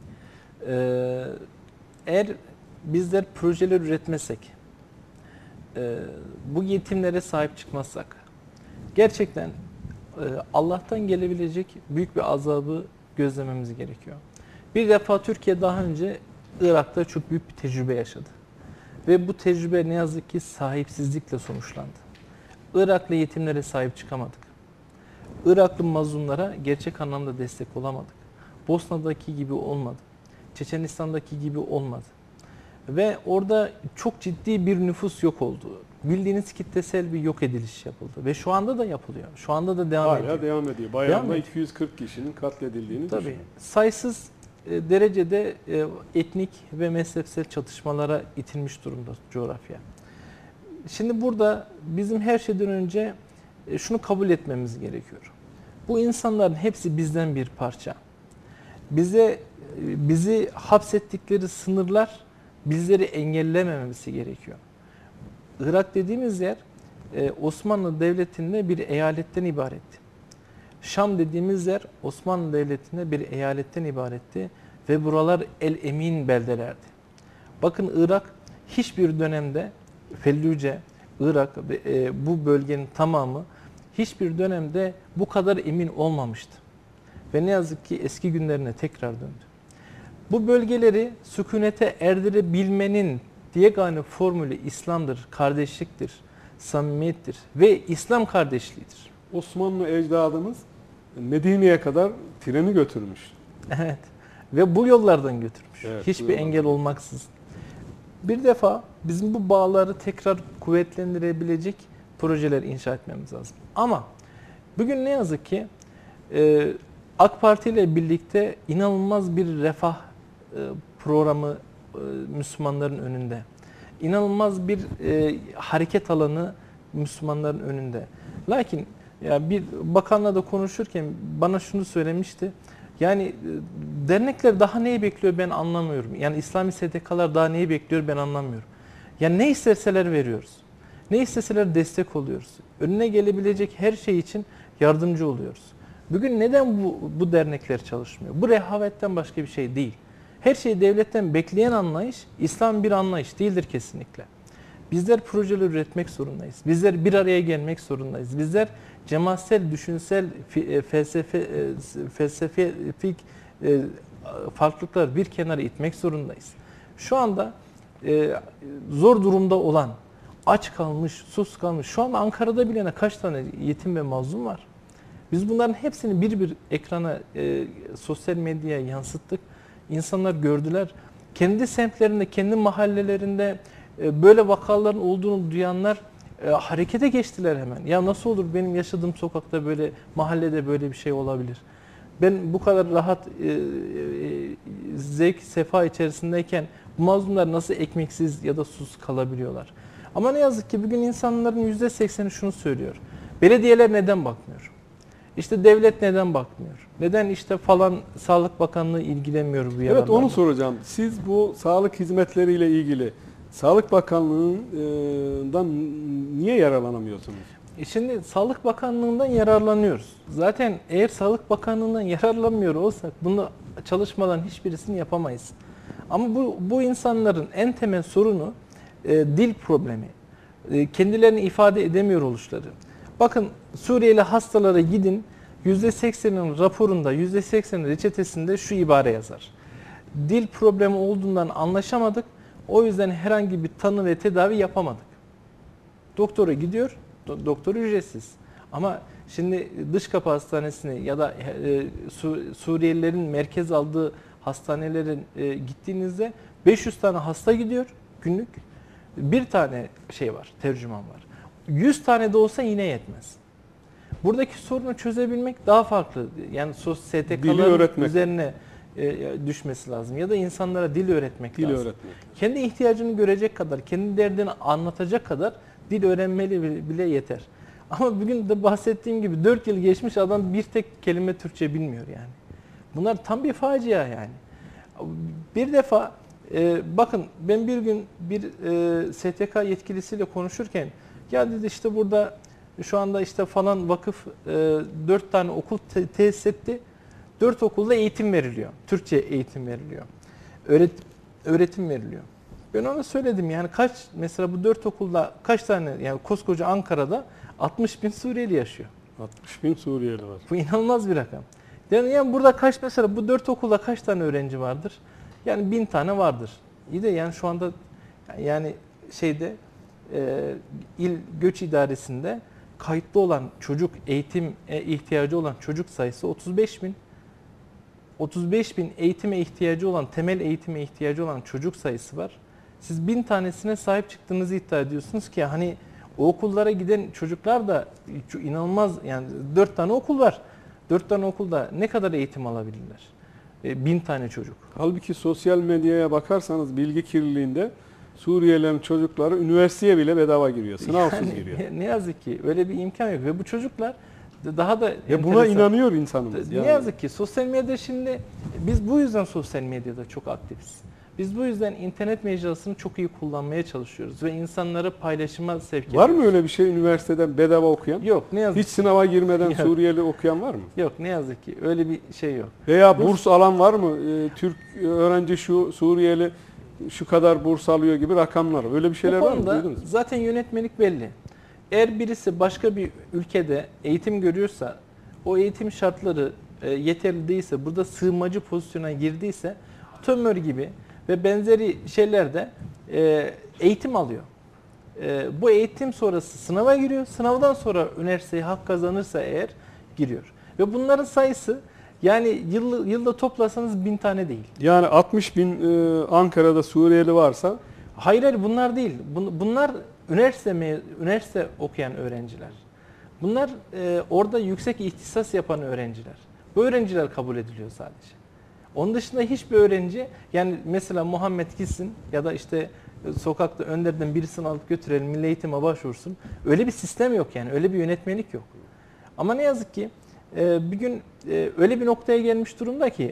Eğer bizler projeler üretmesek, bu yetimlere sahip çıkmazsak, gerçekten Allah'tan gelebilecek büyük bir azabı gözlememiz gerekiyor. Bir defa Türkiye daha önce Irak'ta çok büyük bir tecrübe yaşadı. Ve bu tecrübe ne yazık ki sahipsizlikle sonuçlandı. Iraklı yetimlere sahip çıkamadık. Iraklı mazlumlara gerçek anlamda destek olamadık. Bosna'daki gibi olmadı. Çeçenistan'daki gibi olmadı. Ve orada çok ciddi bir nüfus yok oldu. Bildiğiniz kitlesel bir yok ediliş yapıldı. Ve şu anda da yapılıyor. Şu anda da devam ediyor. Hala devam ediyor. Bayramda Devam ediyor. 240 kişinin katledildiğini Tabii. düşünün. Sayısız derecede etnik ve mezhepsel çatışmalara itilmiş durumda coğrafya. Şimdi burada bizim her şeyden önce şunu kabul etmemiz gerekiyor. Bu insanların hepsi bizden bir parça. Bizi hapsettikleri sınırlar bizleri engellememesi gerekiyor. Irak dediğimiz yer Osmanlı Devleti'nde bir eyaletten ibaretti. Şam dediğimiz yer Osmanlı Devleti'nde bir eyaletten ibaretti ve buralar el-emin beldelerdi. Bakın Irak hiçbir dönemde Fellüce, Irak bu bölgenin tamamı hiçbir dönemde bu kadar emin olmamıştı. Ve ne yazık ki eski günlerine tekrar döndü. Bu bölgeleri sükunete erdirebilmenin yegane formülü İslam'dır, kardeşliktir, samimiyettir ve İslam kardeşliğidir. Osmanlı ecdadımız Medine'ye kadar treni götürmüş. Evet. Ve bu yollardan götürmüş. Evet, Hiçbir engel olmaksızın. Bir defa bizim bu bağları tekrar kuvvetlendirebilecek projeler inşa etmemiz lazım. Ama bugün ne yazık ki AK Parti ile birlikte inanılmaz bir refah programı Müslümanların önünde. İnanılmaz bir hareket alanı Müslümanların önünde. Lakin ya bir bakanla da konuşurken bana şunu söylemişti. Yani dernekler daha neyi bekliyor ben anlamıyorum. Yani İslami STK'lar daha neyi bekliyor ben anlamıyorum. Yani ne isterseler veriyoruz. Ne isteseler destek oluyoruz. Önüne gelebilecek her şey için yardımcı oluyoruz. Bugün neden bu dernekler çalışmıyor? Bu rehavetten başka bir şey değil. Her şeyi devletten bekleyen anlayış İslam bir anlayış değildir kesinlikle. Bizler projeler üretmek zorundayız. Bizler bir araya gelmek zorundayız. Bizler cemaatsel, düşünsel, felsefik farklılıklar bir kenara itmek zorundayız. Şu anda zor durumda olan, aç kalmış, sus kalmış, şu anda Ankara'da bile kaç tane yetim ve mazlum var? Biz bunların hepsini bir ekrana, sosyal medyaya yansıttık. İnsanlar gördüler. Kendi semtlerinde, kendi mahallelerinde böyle vakaların olduğunu duyanlar harekete geçtiler hemen. Ya nasıl olur benim yaşadığım sokakta böyle, mahallede böyle bir şey olabilir? Ben bu kadar rahat zevk, sefa içerisindeyken bu mazlumlar nasıl ekmeksiz ya da susuz kalabiliyorlar? Ama ne yazık ki bugün insanların %80'i şunu söylüyor. Belediyeler neden bakmıyor? İşte devlet neden bakmıyor? Neden işte falan Sağlık Bakanlığı ilgilenmiyor bu yalanlarla? Evet, onu soracağım. Siz bu sağlık hizmetleriyle ilgili Sağlık Bakanlığı'ndan niye yararlanamıyorsunuz? Şimdi Sağlık Bakanlığı'ndan yararlanıyoruz. Zaten eğer Sağlık Bakanlığı'ndan yararlanmıyor olsak bunu çalışmadan hiçbirisini yapamayız. Ama bu insanların en temel sorunu dil problemi. Kendilerini ifade edemiyor oluşları. Bakın Suriyeli hastalara gidin, %80'in raporunda, %80'in reçetesinde şu ibare yazar. Dil problemi olduğundan anlaşamadık, o yüzden herhangi bir tanı ve tedavi yapamadık. Doktora gidiyor, doktor ücretsiz. Ama şimdi dış kapı hastanesine ya da Suriyelilerin merkez aldığı hastanelerin gittiğinizde 500 tane hasta gidiyor günlük. Bir tane şey var, tercüman var. 100 tane de olsa yine yetmez. Buradaki sorunu çözebilmek daha farklı. Yani STK'ların üzerine düşmesi lazım. Ya da insanlara dil öğretmek lazım. Kendi ihtiyacını görecek kadar, kendi derdini anlatacak kadar dil öğrenmeli bile yeter. Ama bugün de bahsettiğim gibi 4 yıl geçmiş adam bir tek kelime Türkçe bilmiyor yani. Bunlar tam bir facia yani. Bir defa bakın ben bir gün bir STK yetkilisiyle konuşurken ya dedi işte burada şu anda işte falan vakıf 4 tane okul tesis etti. 4 okulda eğitim veriliyor. Türkçe eğitim veriliyor. Öğretim veriliyor. Ben ona söyledim yani kaç mesela bu 4 okulda kaç tane yani koskoca Ankara'da 60.000 Suriyeli yaşıyor. 60.000 Suriyeli var. Bu inanılmaz bir rakam. Yani burada kaç mesela bu 4 okulda kaç tane öğrenci vardır? Yani 1000 tane vardır. İyi de yani şu anda yani şeyde il göç idaresinde kayıtlı olan çocuk eğitim ihtiyacı olan çocuk sayısı 35.000. 35.000 eğitime ihtiyacı olan, temel eğitime ihtiyacı olan çocuk sayısı var. Siz 1000 tanesine sahip çıktığınızı iddia ediyorsunuz ki hani o okullara giden çocuklar da inanılmaz yani 4 tane okul var. 4 tane okulda ne kadar eğitim alabilirler? 1000 tane çocuk. Halbuki sosyal medyaya bakarsanız bilgi kirliliğinde Suriyelilerin çocukları üniversiteye bile bedava giriyor. Sınavsız yani, giriyor. Ne yazık ki öyle bir imkan yok ve bu çocuklar daha da buna inanıyor insanımız. Ne yazık ki sosyal medya şimdi biz bu yüzden sosyal medyada çok aktifiz. Biz bu yüzden internet mecrasını çok iyi kullanmaya çalışıyoruz ve insanları paylaşıma sevk ediyoruz. Var mı öyle bir şey üniversiteden bedava okuyan? Yok ne yazık Hiç sınava girmeden Yok. Suriyeli okuyan var mı? Yok ne yazık ki öyle bir şey yok. Veya burs alan var mı? Türk öğrenci şu Suriyeli şu kadar burs alıyor gibi rakamlar. Öyle bir şeyler var mı? Duydunuz mu? Zaten yönetmelik belli. Eğer birisi başka bir ülkede eğitim görüyorsa, o eğitim şartları yeterli değilse, burada sığınmacı pozisyona girdiyse, TÖMÖR gibi ve benzeri şeylerde eğitim alıyor. Bu eğitim sonrası sınava giriyor. Sınavdan sonra üniversiteye hak kazanırsa eğer giriyor. Ve bunların sayısı yani yılda toplasanız 1000 tane değil. Yani 60.000 Ankara'da Suriyeli varsa Hayır bunlar değil. Bunlar üniversite okuyan öğrenciler. Bunlar orada yüksek ihtisas yapan öğrenciler. Bu öğrenciler kabul ediliyor sadece. Onun dışında hiçbir öğrenci yani mesela Muhammed gitsin ya da işte sokakta önlerden birisini alıp götürelim milli eğitime başvursun. Öyle bir sistem yok yani. Öyle bir yönetmelik yok. Ama ne yazık ki bir gün öyle bir noktaya gelmiş durumda ki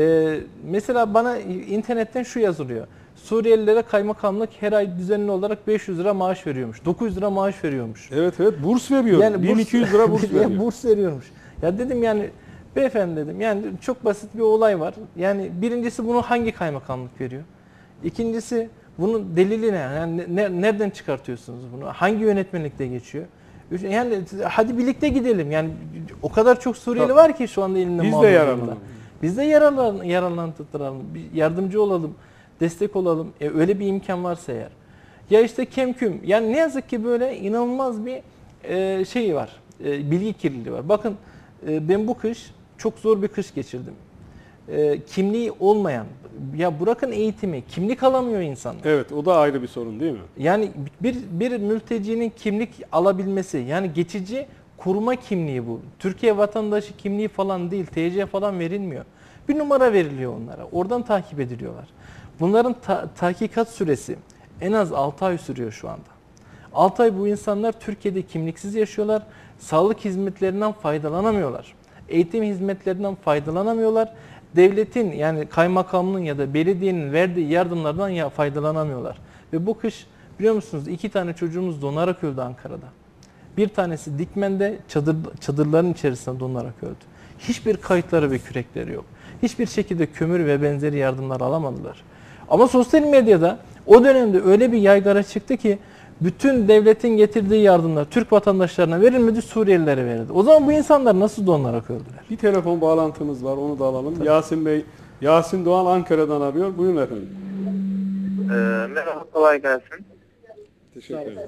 mesela bana internetten şu yazılıyor. Suriyelilere kaymakamlık her ay düzenli olarak 500 lira maaş veriyormuş. 900 lira maaş veriyormuş. evet burs veriyor. Yani 1200 lira burs veriyor. Burs veriyormuş. Ya dedim yani beyefendi dedim yani çok basit bir olay var. Yani birincisi bunu hangi kaymakamlık veriyor? İkincisi bunun delili ne? Yani nereden çıkartıyorsunuz bunu? Hangi yönetmelikte geçiyor? Yani hadi birlikte gidelim. Yani o kadar çok Suriyeli var ki şu anda elinde Biz de yararlanalım. Biz de yararlandıralım. Yardımcı olalım. Destek olalım. Öyle bir imkan varsa eğer. Ya işte kemküm. Yani ne yazık ki böyle inanılmaz bir şey var. Bilgi kirliliği var. Bakın ben bu kış çok zor bir kış geçirdim. kimliği olmayan, ya bırakın eğitimi, kimlik alamıyor insanlar. Evet, o da ayrı bir sorun değil mi? Yani bir mültecinin kimlik alabilmesi, yani geçici koruma kimliği bu. Türkiye vatandaşı kimliği falan değil, TC falan verilmiyor. Bir numara veriliyor onlara. Oradan takip ediliyorlar. Bunların tahkikat süresi en az 6 ay sürüyor şu anda. 6 ay bu insanlar Türkiye'de kimliksiz yaşıyorlar. Sağlık hizmetlerinden faydalanamıyorlar. Eğitim hizmetlerinden faydalanamıyorlar. Devletin, yani kaymakamlığın ya da belediyenin verdiği yardımlardan faydalanamıyorlar. Ve bu kış biliyor musunuz 2 tane çocuğumuz donarak öldü Ankara'da. Bir tanesi Dikmen'de çadırların içerisinde donarak öldü. Hiçbir kayıtları ve kürekleri yok. Hiçbir şekilde kömür ve benzeri yardımlar alamadılar. Ama sosyal medyada o dönemde öyle bir yaygara çıktı ki bütün devletin getirdiği yardımlar Türk vatandaşlarına verilmedi, Suriyelilere verildi. O zaman bu insanlar nasıl donarak öldüler? Bir telefon bağlantımız var, onu da alalım. Tabii. Yasin Bey, Yasin Doğan Ankara'dan arıyor. Buyurun efendim. Merhaba, kolay gelsin. Teşekkür ederim.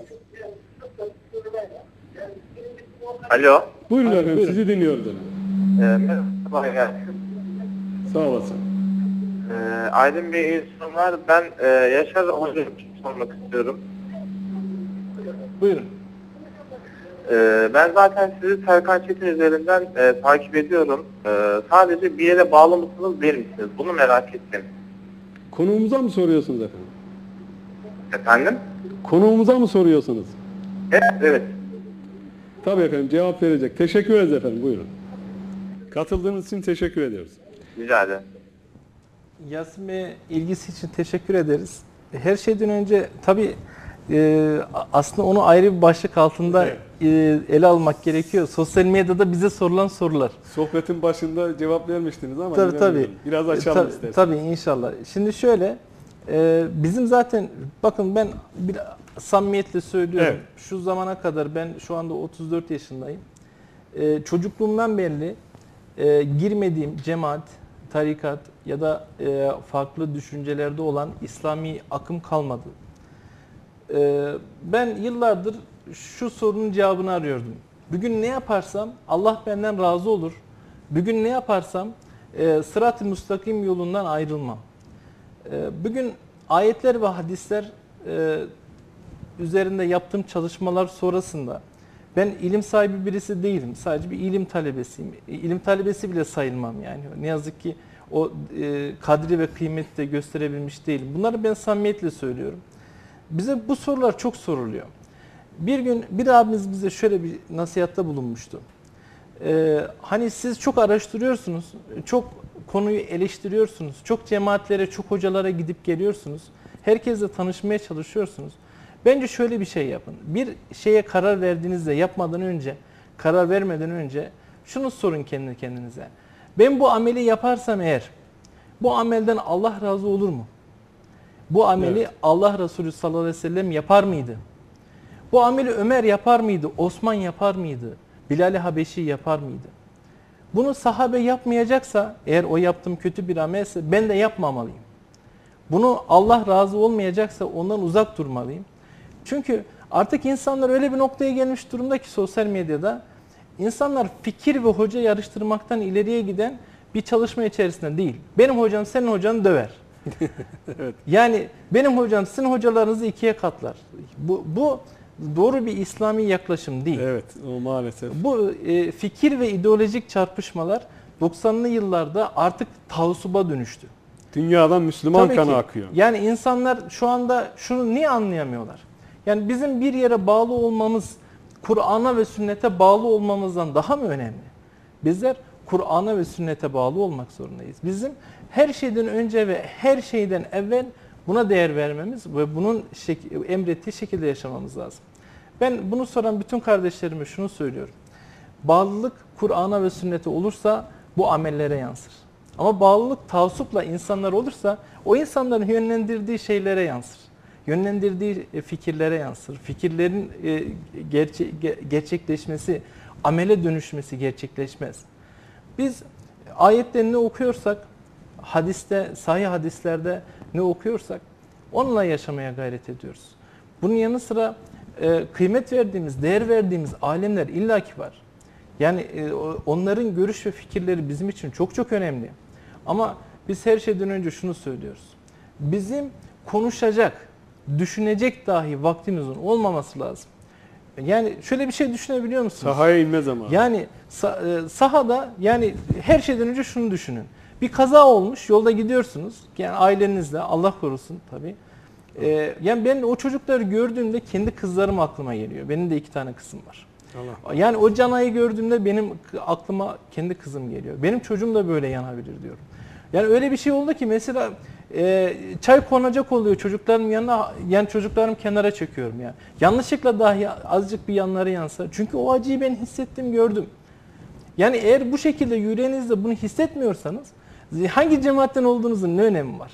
Alo. Buyurun efendim, sizi dinliyoruz efendim. Merhaba, kolay gelsin. Sağ olasın. Aydın Bey, iyi sorunlar. Ben Yaşar Hoca'ya sormak istiyorum. Buyurun. Ben zaten sizi Serkan Çetin üzerinden takip ediyorum. Sadece bir yere bağlı mısınız, değil misiniz? Bunu merak ettim. Konuğumuza mı soruyorsunuz efendim? Efendim? Konuğumuza mı soruyorsunuz? Evet, evet. Tabii efendim, cevap verecek. Teşekkür ederiz efendim, buyurun. Katıldığınız için teşekkür ediyoruz. Rica ederim. Yasin Bey'e ilgisi için teşekkür ederiz. Her şeyden önce tabii aslında onu ayrı bir başlık altında ele almak gerekiyor. Sosyal medyada bize sorulan sorular. Sohbetin başında cevap vermiştiniz ama Tabii. biraz açalım isterseniz. Tabii inşallah. Şimdi şöyle, bizim zaten bakın ben bir samimiyetle söylüyorum. Evet. Şu zamana kadar ben şu anda 34 yaşındayım. Çocukluğumdan beri girmediğim cemaat, tarikat ya da farklı düşüncelerde olan İslami akım kalmadı. Ben yıllardır şu sorunun cevabını arıyordum. Bugün ne yaparsam Allah benden razı olur. Bugün ne yaparsam sırat-ı müstakim yolundan ayrılmam. Bugün ayetler ve hadisler üzerinde yaptığım çalışmalar sonrasında ben ilim sahibi birisi değilim. Sadece bir ilim talebesiyim. İlim talebesi bile sayılmam yani. Ne yazık ki o kadri ve kıymeti de gösterebilmiş değilim. Bunları ben samimiyetle söylüyorum. Bize bu sorular çok soruluyor. Bir gün bir abimiz bize şöyle bir nasihatta bulunmuştu. Hani siz çok araştırıyorsunuz, çok konuyu eleştiriyorsunuz, çok cemaatlere, çok hocalara gidip geliyorsunuz. Herkesle tanışmaya çalışıyorsunuz. Bence şöyle bir şey yapın. Bir şeye karar verdiğinizde, yapmadan önce, karar vermeden önce şunu sorun kendi kendinize. Ben bu ameli yaparsam eğer, bu amelden Allah razı olur mu? Bu ameli Allah Resulü sallallahu aleyhi ve sellem yapar mıydı? Bu ameli Ömer yapar mıydı? Osman yapar mıydı? Bilal-i Habeşi yapar mıydı? Bunu sahabe yapmayacaksa, eğer o yaptığım kötü bir amelse ben de yapmamalıyım. Bunu Allah razı olmayacaksa ondan uzak durmalıyım. Çünkü artık insanlar öyle bir noktaya gelmiş durumda ki sosyal medyada insanlar fikir ve hoca yarıştırmaktan ileriye giden bir çalışma içerisinde değil. Benim hocam senin hocanı döver. Evet. Yani benim hocam sizin hocalarınızı ikiye katlar. Bu doğru bir İslami yaklaşım değil. Evet, o maalesef. Bu fikir ve ideolojik çarpışmalar 90'lı yıllarda artık taassuba dönüştü. Dünyadan Müslüman Tabii kanı ki. akıyor. Yani insanlar şu anda şunu niye anlayamıyorlar? Yani bizim bir yere bağlı olmamız, Kur'an'a ve sünnete bağlı olmamızdan daha mı önemli? Bizler Kur'an'a ve sünnete bağlı olmak zorundayız. Bizim her şeyden önce ve her şeyden evvel buna değer vermemiz ve bunun emrettiği şekilde yaşamamız lazım. Ben bunu soran bütün kardeşlerime şunu söylüyorum. Bağlılık Kur'an'a ve sünnete olursa bu amellere yansır. Ama bağlılık taassupla insanlar olursa o insanların yönlendirdiği şeylere yansır. Yönlendirdiği fikirlere yansır. Fikirlerin gerçekleşmesi, amele dönüşmesi gerçekleşmez. Biz ayetlerini okuyorsak, hadiste, sahih hadislerde ne okuyorsak onunla yaşamaya gayret ediyoruz. Bunun yanı sıra kıymet verdiğimiz, değer verdiğimiz alimler illaki var. Yani onların görüş ve fikirleri bizim için çok çok önemli. Ama biz her şeyden önce şunu söylüyoruz. Bizim konuşacak, düşünecek dahi vaktimizin olmaması lazım. Yani şöyle bir şey düşünebiliyor musunuz? Sahaya inme zamanı. Yani sahada yani her şeyden önce şunu düşünün. Bir kaza olmuş, yolda gidiyorsunuz. Yani ailenizle, Allah korusun tabii. Yani ben o çocukları gördüğümde kendi kızlarım aklıma geliyor. Benim de 2 tane kızım var. Allah. Yani o canayı gördüğümde benim aklıma kendi kızım geliyor. Benim çocuğum da böyle yanabilir diyorum. Yani öyle bir şey oldu ki mesela çay konacak oluyor çocuklarım yanına, yani çocuklarım kenara çekiyorum ya. Yanlışlıkla dahi azıcık bir yanları yansa. Çünkü o acıyı ben hissettim, gördüm. Yani eğer bu şekilde yüreğinizde bunu hissetmiyorsanız hangi cemaatten olduğunuzun ne önemi var?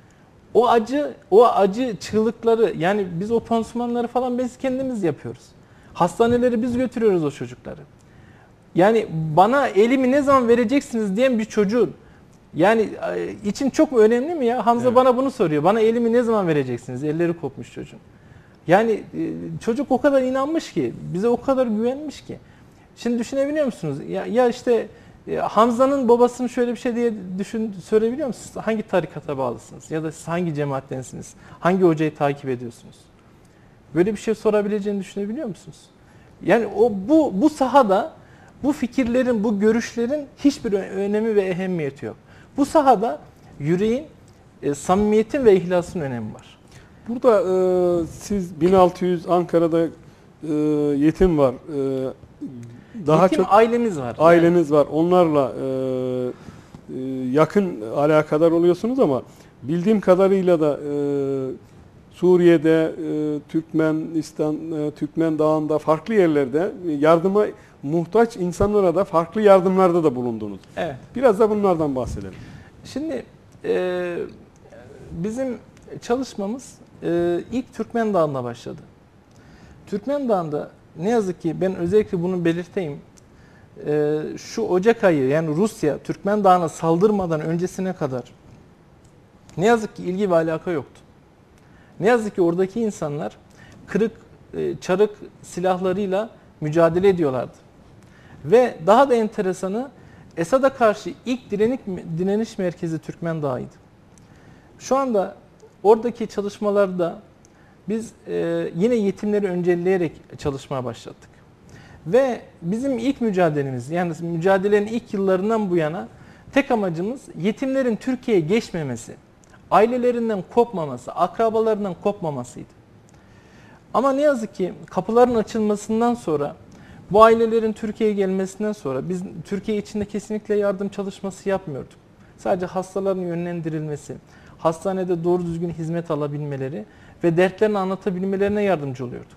O acı çığlıkları, yani biz o pansumanları falan biz kendimiz yapıyoruz. Hastaneleri biz götürüyoruz o çocukları. Yani bana elimi ne zaman vereceksiniz diyen bir çocuğun, yani için çok mu önemli mi ya? Hamza bana bunu soruyor. Bana elimi ne zaman vereceksiniz? Elleri kopmuş çocuğun. Yani çocuk o kadar inanmış ki, bize o kadar güvenmiş ki. Şimdi düşünebiliyor musunuz? Ya işte Hamza'nın babasını şöyle bir şey diye söyleyebiliyor musunuz? Hangi tarikata bağlısınız? Ya da siz hangi cemaattensiniz? Hangi hocayı takip ediyorsunuz? Böyle bir şey sorabileceğini düşünebiliyor musunuz? Yani bu sahada bu fikirlerin, bu görüşlerin hiçbir önemi ve ehemmiyeti yok. Bu sahada yüreğin, samimiyetin ve ihlasın önemi var. Burada siz 1600 Ankara'da yetim var. Daha Yetim çok ailemiz var. aileniz var. Onlarla yakın alakadar oluyorsunuz ama bildiğim kadarıyla da Suriye'de, Türkmen Dağı'nda, farklı yerlerde yardıma muhtaç insanlara da farklı yardımlarda da bulundunuz. Evet. Biraz da bunlardan bahsedelim. Şimdi bizim çalışmamız ilk Türkmen Dağı'nda başladı. Türkmen Dağı'nda ne yazık ki ben özellikle bunu belirteyim. Şu Ocak ayı, yani Rusya Türkmen Dağı'na saldırmadan öncesine kadar ne yazık ki ilgi ve alaka yoktu. Ne yazık ki oradaki insanlar kırık, çarık silahlarıyla mücadele ediyorlardı. Ve daha da enteresanı, Esad'a karşı ilk direniş merkezi Türkmen Dağı'ydı. Şu anda oradaki çalışmalarda biz yine yetimleri öncelleyerek çalışmaya başladık. Ve bizim ilk mücadelemiz, yani mücadelenin ilk yıllarından bu yana tek amacımız yetimlerin Türkiye'ye geçmemesi, ailelerinden kopmaması, akrabalarından kopmamasıydı. Ama ne yazık ki kapıların açılmasından sonra, bu ailelerin Türkiye'ye gelmesinden sonra biz Türkiye içinde kesinlikle yardım çalışması yapmıyorduk. Sadece hastaların yönlendirilmesi, hastanede doğru düzgün hizmet alabilmeleri ve dertlerini anlatabilmelerine yardımcı oluyorduk.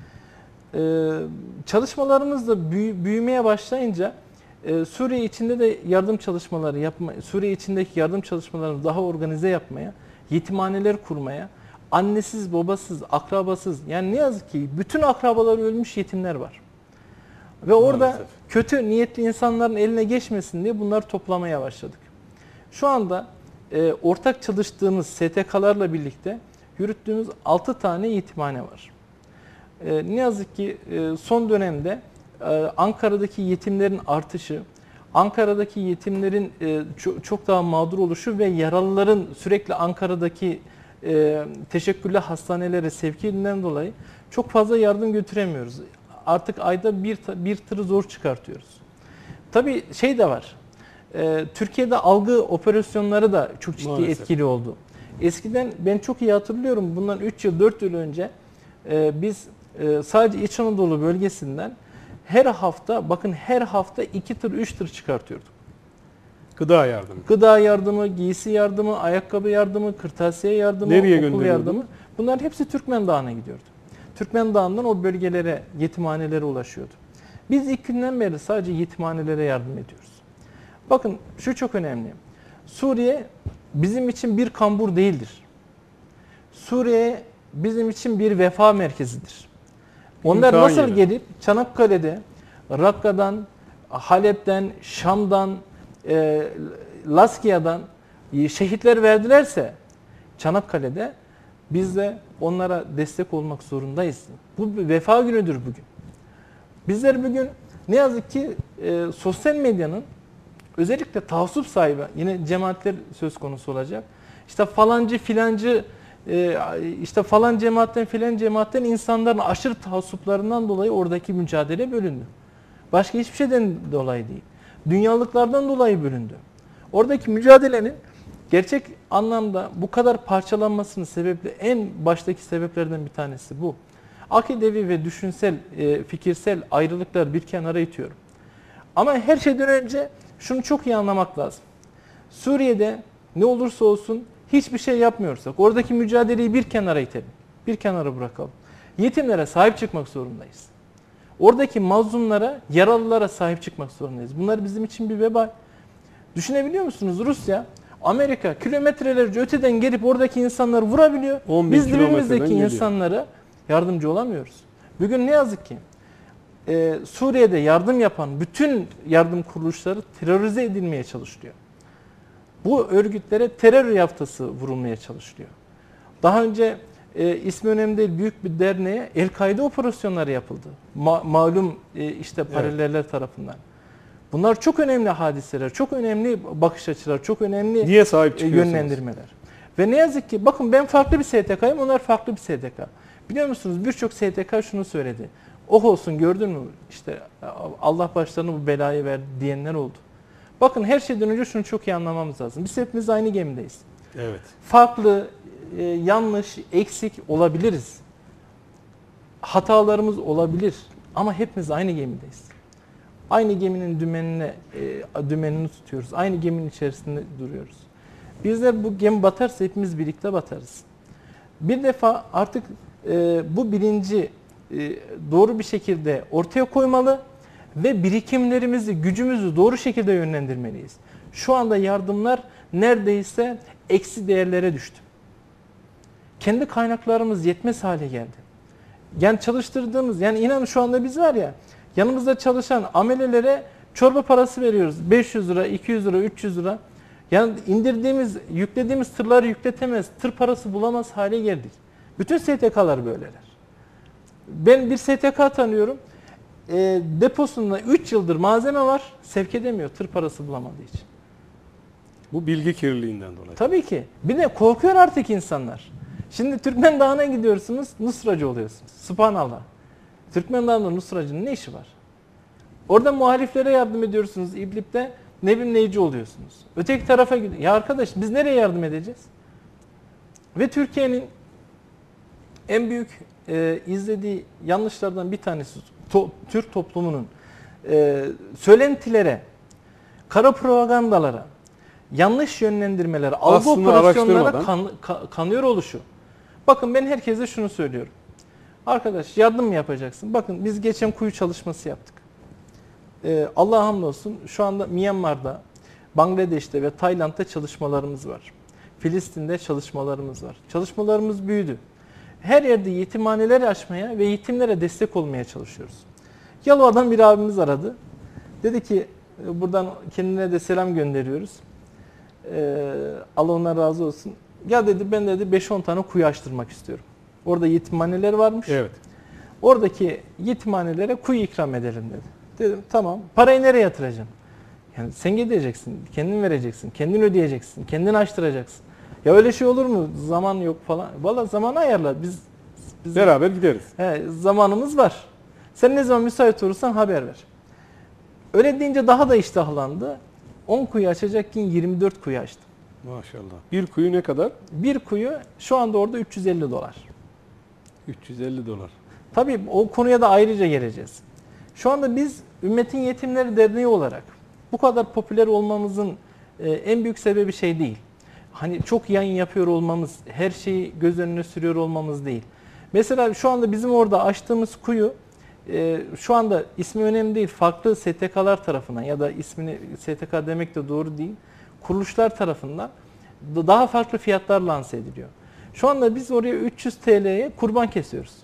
Çalışmalarımız da büyümeye başlayınca Suriye içinde de yardım çalışmaları Suriye içindeki yardım çalışmalarını daha organize yapmaya, yetimhaneler kurmaya, annesiz, babasız, akrabasız, yani ne yazık ki bütün akrabaları ölmüş yetimler var. Ve orada Maalesef kötü niyetli insanların eline geçmesin diye bunları toplamaya başladık. Şu anda ortak çalıştığımız STK'larla birlikte yürüttüğümüz 6 tane yetimhane var. Ne yazık ki son dönemde Ankara'daki yetimlerin artışı, Ankara'daki yetimlerin çok daha mağdur oluşu ve yaralıların sürekli Ankara'daki teşekküllü hastanelere sevkinden dolayı çok fazla yardım götüremiyoruz. Artık ayda bir tırı zor çıkartıyoruz. Tabii şey de var. Türkiye'de algı operasyonları da çok ciddi Maalesef etkili oldu. Eskiden ben çok iyi hatırlıyorum, bundan 3 yıl 4 yıl önce biz sadece İç Anadolu bölgesinden her hafta 2 tır 3 tır çıkartıyorduk. gıda yardımı. Gıda yardımı, giysi yardımı, ayakkabı yardımı, kırtasiye yardımı, Nereye okul yardımı. gönderiyordunuz? Bunların hepsi Türkmen Dağı'na gidiyordu. Türkmen Dağı'ndan o bölgelere, yetimhanelere ulaşıyordu. Biz ilk günden beri sadece yetimhanelere yardım ediyoruz. Bakın şu çok önemli. Suriye bizim için bir kambur değildir. Suriye bizim için bir vefa merkezidir. Onlar İmtihan nasıl yeri. gelip Çanakkale'de, Rakka'dan, Halep'ten, Şam'dan, Laskia'dan şehitler verdilerse Çanakkale'de biz de onlara destek olmak zorundayız. Bu bir vefa günüdür bugün. Bizler bugün ne yazık ki sosyal medyanın özellikle taassup sahibi, yine cemaatler söz konusu olacak. İşte falancı filancı, işte falan cemaatten filan cemaatten insanların aşırı taassuplarından dolayı oradaki mücadele bölündü. Başka hiçbir şeyden dolayı değil. Dünyalıklardan dolayı bölündü. Oradaki mücadelenin gerçek anlamda bu kadar parçalanmasının sebebi, en baştaki sebeplerden bir tanesi bu. Akidevi ve düşünsel, fikirsel ayrılıklar bir kenara itiyorum. Ama her şeyden önce şunu çok iyi anlamak lazım. Suriye'de ne olursa olsun hiçbir şey yapmıyorsak oradaki mücadeleyi bir kenara itelim. Bir kenara bırakalım. Yetimlere sahip çıkmak zorundayız. Oradaki mazlumlara, yaralılara sahip çıkmak zorundayız. Bunlar bizim için bir vebal. Düşünebiliyor musunuz? Rusya, Amerika kilometrelerce öteden gelip oradaki insanları vurabiliyor. 10.000 Biz kilometreden dibimizdeki geliyor. insanlara yardımcı olamıyoruz. Bugün ne yazık ki Suriye'de yardım yapan bütün yardım kuruluşları terörize edilmeye çalışılıyor. Bu örgütlere terör yaftası vurulmaya çalışılıyor. Daha önce ismi önemli değil, büyük bir derneğe El-Kaide operasyonları yapıldı. Malum işte paraleller tarafından. Bunlar çok önemli hadiseler, çok önemli bakış açılar, çok önemli Niye sahip çıkıyorsunuz? yönlendirmeler. Ve ne yazık ki bakın ben farklı bir STK'yım, onlar farklı bir STK. Biliyor musunuz birçok STK şunu söyledi. Oh olsun gördün mü işte Allah başlarına bu belayı verdi diyenler oldu. Bakın her şeyden önce şunu çok iyi anlamamız lazım. Biz hepimiz aynı gemideyiz. Evet. Farklı, yanlış, eksik olabiliriz. Hatalarımız olabilir ama hepimiz aynı gemideyiz. Aynı geminin dümenini tutuyoruz. Aynı geminin içerisinde duruyoruz. Bizler bu gemi batarsa hepimiz birlikte batarız. Bir defa artık bu bilinci doğru bir şekilde ortaya koymalı ve birikimlerimizi, gücümüzü doğru şekilde yönlendirmeliyiz. Şu anda yardımlar neredeyse eksi değerlere düştü. Kendi kaynaklarımız yetmez hale geldi. Yani çalıştırdığımız, yani inanın şu anda biz var ya, yanımızda çalışan amelelere çorba parası veriyoruz. 500 lira, 200 lira, 300 lira. Yani yüklediğimiz tırları yükletemez, tır parası bulamaz hale geldik. Bütün STK'lar böyleler. Ben bir STK tanıyorum. Deposunda 3 yıldır malzeme var, sevk edemiyor tır parası bulamadığı için. Bu bilgi kirliliğinden dolayı. Tabii ki. Bir de korkuyor artık insanlar. Şimdi Türkmen Dağı'na gidiyorsunuz, Nusracı oluyorsunuz. Subhanallah. Türkmen Dağı'nda Nusracı'nın ne işi var? Orada muhaliflere yardım ediyorsunuz, İdlib'de Nevim Neyci oluyorsunuz. Öteki tarafa gidiyor. Ya arkadaş biz nereye yardım edeceğiz? Ve Türkiye'nin en büyük izlediği yanlışlardan bir tanesi Türk toplumunun söylentilere, kara propagandalara, yanlış yönlendirmelere, algı Aslında operasyonlara kanıyor oluşu. Bakın ben herkese şunu söylüyorum. Arkadaş yardım mı yapacaksın? Bakın biz geçen kuyu çalışması yaptık. Allah'a hamdolsun şu anda Myanmar'da, Bangladeş'te ve Tayland'da çalışmalarımız var. Filistin'de çalışmalarımız var. Çalışmalarımız büyüdü. Her yerde yetimhaneler açmaya ve yetimlere destek olmaya çalışıyoruz. Yalova'dan bir abimiz aradı. Dedi ki buradan kendine de selam gönderiyoruz. Allah ondan razı olsun. Ya dedi ben dedi 5-10 tane kuyu açtırmak istiyorum. Orada yetimhaneler varmış. Evet. Oradaki yetimhanelere kuyu ikram edelim dedi. Dedim tamam. Parayı nereye yatıracaksın? Yani sen gideceksin, kendin vereceksin, kendin ödeyeceksin, kendin açtıracaksın. Ya öyle şey olur mu? Zaman yok falan. Vallahi zamanı ayarla. Biz Beraber gideriz. Zamanımız var. Sen ne zaman müsait olursan haber ver. Öyle deyince daha da iştahlandı. 10 kuyu açacakken 24 kuyu açtım. Maşallah. Bir kuyu ne kadar? Bir kuyu şu anda orada $350. 350 dolar. Tabii o konuya da ayrıca geleceğiz. Şu anda biz Ümmetin Yetimleri Derneği olarak bu kadar popüler olmamızın en büyük sebebi şey değil. Hani çok yayın yapıyor olmamız, her şeyi göz önüne sürüyor olmamız değil. Mesela şu anda bizim orada açtığımız kuyu şu anda ismi önemli değil. Farklı STK'lar tarafından ya da ismini STK demek de doğru değil. Kuruluşlar tarafından daha farklı fiyatlar lanse ediliyor. Şu anda biz oraya 300 TL'ye kurban kesiyoruz.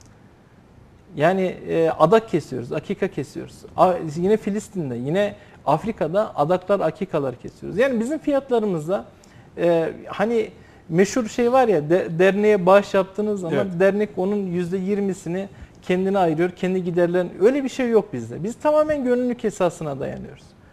Yani adak kesiyoruz, akika kesiyoruz. Yine Filistin'de, yine Afrika'da adaklar, akikalar kesiyoruz. Yani bizim fiyatlarımızda hani meşhur şey var ya derneğe bağış yaptığınız zaman evet, dernek onun %20'sini kendine ayırıyor, kendi giderlerini. Öyle bir şey yok bizde. Biz tamamen gönüllülük esasına dayanıyoruz.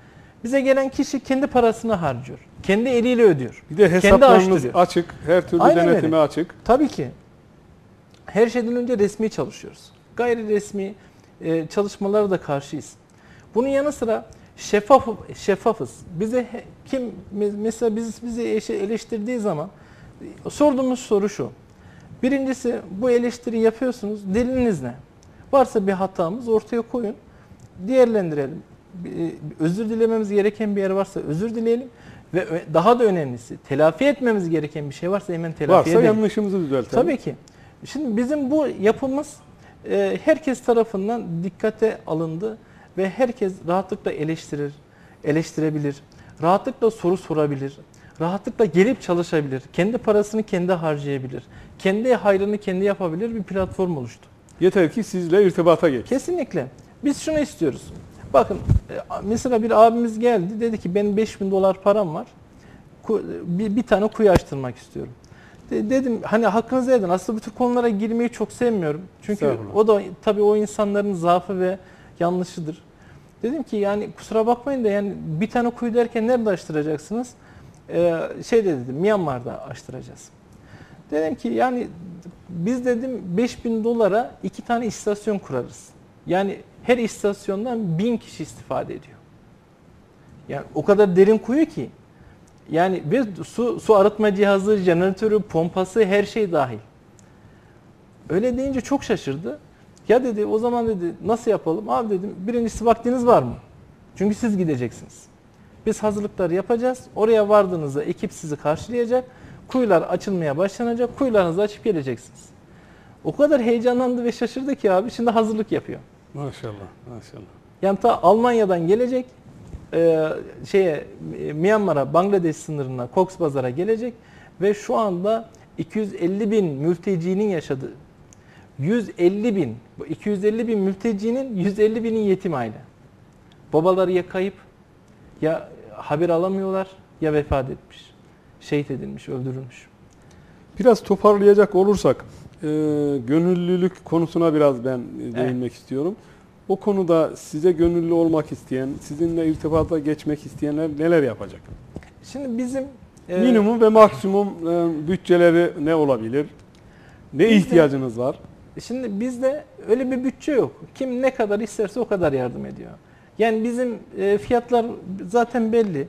Bize gelen kişi kendi parasını harcıyor. Kendi eliyle ödüyor. Bir de Kendi hesaplarınız açtırıyor. açık, her türlü Aynen denetime öyle. açık. Tabii ki. Her şeyden önce resmi çalışıyoruz. Gayri resmi çalışmalara da karşıyız. Bunun yanı sıra şeffafız. Bize kim mesela bizi eleştirdiği zaman sorduğumuz soru şu. Birincisi, bu eleştiri yapıyorsunuz. Deliliniz ne? Varsa bir hatamız ortaya koyun. Değerlendirelim. Özür dilememiz gereken bir yer varsa özür dileyelim. Ve daha da önemlisi, telafi etmemiz gereken bir şey varsa hemen telafi edelim. Varsa yanlışımızı düzeltelim. Tabii ki. Şimdi bizim bu yapımız herkes tarafından dikkate alındı ve herkes rahatlıkla eleştirebilir, rahatlıkla soru sorabilir, rahatlıkla gelip çalışabilir, kendi parasını kendi harcayabilir, kendi hayrını kendi yapabilir bir platform oluştu. Yeter ki sizle irtibata geç. Kesinlikle. Biz şunu istiyoruz. Bakın mesela bir abimiz geldi, dedi ki benim $5.000 param var, bir tane kuyu açtırmak istiyorum. Dedim hani hakkınızı edin. Aslında bu tür konulara girmeyi çok sevmiyorum. Çünkü o da tabii o insanların zaafı ve yanlışıdır. Dedim ki yani kusura bakmayın da yani bir tane kuyu derken nerede açtıracaksınız? Dedim Myanmar'da açtıracağız. Dedim ki yani biz dedim $5.000 2 tane istasyon kurarız. Yani her istasyondan 1000 kişi istifade ediyor. Yani o kadar derin kuyu ki. Yani ve su arıtma cihazı, jeneratörü, pompası her şey dahil. Öyle deyince çok şaşırdı. Ya dedi o zaman dedi nasıl yapalım? Abi dedim birincisi vaktiniz var mı? Çünkü siz gideceksiniz. Biz hazırlıkları yapacağız. Oraya vardığınızda ekip sizi karşılayacak. Kuyular açılmaya başlanacak. Kuyularınızı açıp geleceksiniz. O kadar heyecanlandı ve şaşırdı ki abi şimdi hazırlık yapıyor. Maşallah, maşallah. Yani ta Almanya'dan gelecek. Myanmar'a, Bangladeş sınırına, Cox's Bazar'a gelecek ve şu anda 250.000 mültecinin yaşadığı 250.000 mültecinin 150.000'in yetim aile. Babaları ya kayıp, ya haber alamıyorlar, ya vefat etmiş, şehit edilmiş, öldürülmüş. Biraz toparlayacak olursak gönüllülük konusuna biraz ben değinmek istiyorum. O konuda size gönüllü olmak isteyen, sizinle irtibata geçmek isteyenler neler yapacak? Şimdi bizim minimum ve maksimum bütçeleri ne olabilir? Ne ihtiyacınız var? Şimdi bizde öyle bir bütçe yok. Kim ne kadar isterse o kadar yardım ediyor. Yani bizim fiyatlar zaten belli.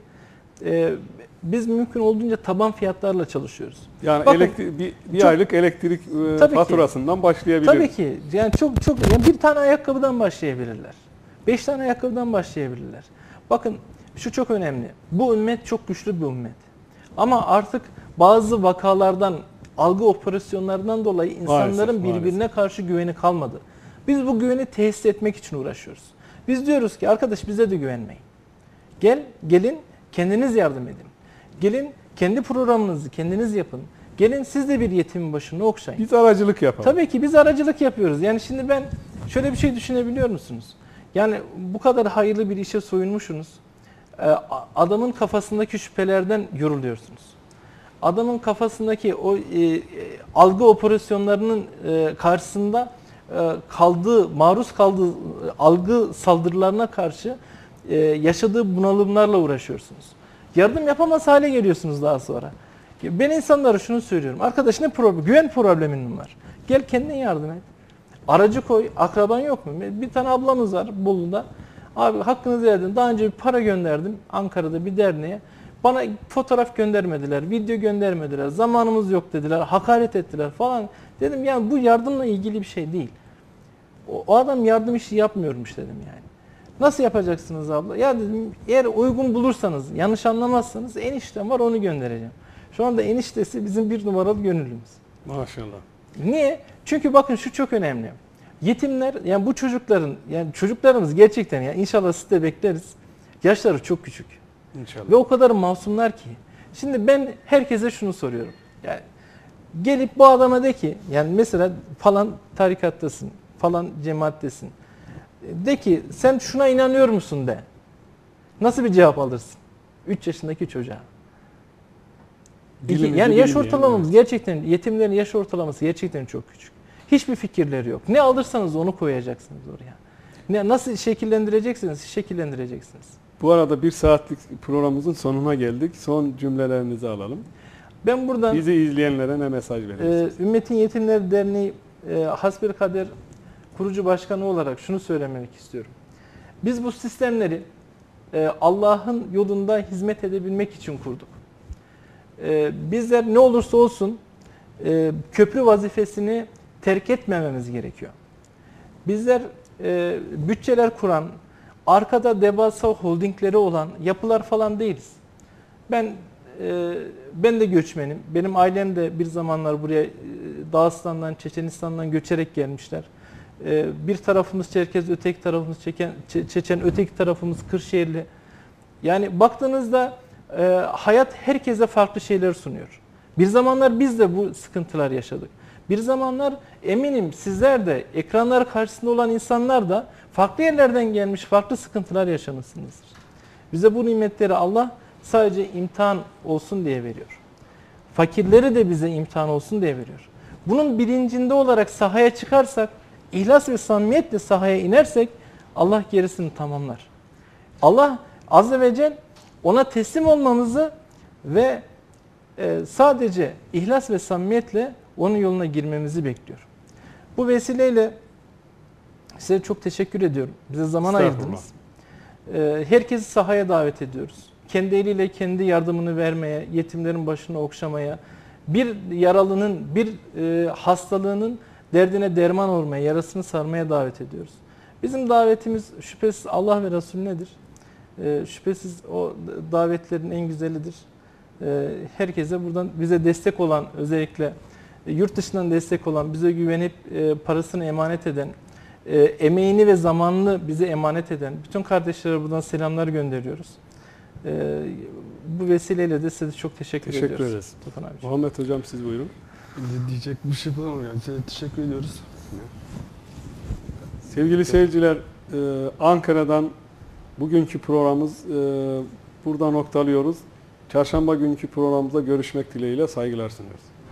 Biz mümkün olduğunca taban fiyatlarla çalışıyoruz. Yani bakın, bir aylık elektrik faturasından başlayabilir. Tabii ki. Yani yani bir tane ayakkabıdan başlayabilirler. 5 tane ayakkabıdan başlayabilirler. Bakın şu çok önemli. Bu ümmet çok güçlü bir ümmet. Ama artık bazı vakalardan, algı operasyonlarından dolayı insanların birbirine karşı güveni kalmadı. Biz bu güveni tesis etmek için uğraşıyoruz. Biz diyoruz ki arkadaş bize de güvenmeyin. Gelin kendiniz yardım edin. Gelin kendi programınızı kendiniz yapın. Gelin siz de bir yetimin başını okşayın. Biz aracılık yapalım. Tabii ki biz aracılık yapıyoruz. Yani şimdi ben şöyle bir şey düşünebiliyor musunuz? Yani bu kadar hayırlı bir işe soyunmuşsunuz. Adamın kafasındaki şüphelerden yoruluyorsunuz. Adamın kafasındaki o algı operasyonlarının karşısında maruz kaldığı algı saldırılarına karşı yaşadığı bunalımlarla uğraşıyorsunuz. Yardım yapamaz hale geliyorsunuz daha sonra. Ben insanlara şunu söylüyorum. Arkadaş ne problem? Güven problemin var. Gel kendin yardım et. Aracı koy. Akraban yok mu? Bir tane ablamız var Bolu'da. Abi hakkınızı verdin. Daha önce bir para gönderdim Ankara'da bir derneğe. Bana fotoğraf göndermediler, video göndermediler, zamanımız yok dediler, hakaret ettiler falan. Dedim yani bu yardımla ilgili bir şey değil. O adam yardım işi yapmıyormuş dedim yani. Nasıl yapacaksınız abla? Ya dedim eğer uygun bulursanız, yanlış anlamazsanız eniştem var onu göndereceğim. Şu anda eniştesi bizim 1 numaralı gönüllümüz. Maşallah. Niye? Çünkü bakın şu çok önemli. Yetimler yani bu çocuklarımız gerçekten ya inşallah siz de bekleriz. Yaşları çok küçük. İnşallah. Ve o kadar masumlar ki. Şimdi ben herkese şunu soruyorum. Yani gelip bu adama de ki yani mesela falan tarikattasın, falan cemaattesin. De ki sen şuna inanıyor musun de. Nasıl bir cevap alırsın? 3 yaşındaki çocuğa. Yani yaş ortalamamız gerçekten yetimlerin yaş ortalaması gerçekten çok küçük. Hiçbir fikirleri yok. Ne alırsanız onu koyacaksınız oraya. Nasıl şekillendireceksiniz? Şekillendireceksiniz. Bu arada 1 saatlik programımızın sonuna geldik. Son cümlelerinizi alalım. Ben buradan Bizi izleyenlere ne mesaj verirsiniz? Ümmetin Yetimleri Derneği Hasbelkader kurucu başkanı olarak şunu söylemek istiyorum. Biz bu sistemleri Allah'ın yolunda hizmet edebilmek için kurduk. Bizler ne olursa olsun köprü vazifesini terk etmememiz gerekiyor. Bizler bütçeler kuran, arkada devasa holdingleri olan yapılar falan değiliz. Ben de göçmenim. Benim ailem de bir zamanlar buraya Dağıstan'dan, Çeçenistan'dan göçerek gelmişler. Bir tarafımız Çerkez, öteki tarafımız Çeçen, öteki tarafımız Kırşehirli. Yani baktığınızda hayat herkese farklı şeyler sunuyor. Bir zamanlar biz de bu sıkıntılar yaşadık. Bir zamanlar eminim sizler de, ekranlar karşısında olan insanlar da farklı yerlerden gelmiş, farklı sıkıntılar yaşamışsınızdır. Bize bu nimetleri Allah sadece imtihan olsun diye veriyor. Fakirleri de bize imtihan olsun diye veriyor. Bunun bilincinde olarak sahaya çıkarsak, ihlas ve samimiyetle sahaya inersek Allah gerisini tamamlar. Allah Azze ve Celle ona teslim olmamızı ve sadece ihlas ve samimiyetle onun yoluna girmemizi bekliyor. Bu vesileyle size çok teşekkür ediyorum. Bize zaman ayırdınız. Herkesi sahaya davet ediyoruz. Kendi eliyle kendi yardımını vermeye, yetimlerin başını okşamaya, bir yaralının, bir hastalığının derdine derman olmaya, yarasını sarmaya davet ediyoruz. Bizim davetimiz şüphesiz Allah ve Resulünedir. Şüphesiz o davetlerin en güzelidir. Herkese buradan bize destek olan, özellikle yurt dışından destek olan, bize güvenip parasını emanet eden, emeğini ve zamanını bize emanet eden bütün kardeşlere buradan selamlar gönderiyoruz. Bu vesileyle de size çok teşekkür ediyoruz. Ederiz. Tufan abi. Muhammed Hocam siz buyurun. Diyecek bir şey bulamıyorum. Size teşekkür ediyoruz. Sevgili seyirciler, Ankara'dan bugünkü programımız burada noktalıyoruz. Çarşamba günkü programımızda görüşmek dileğiyle saygılar sunuyoruz.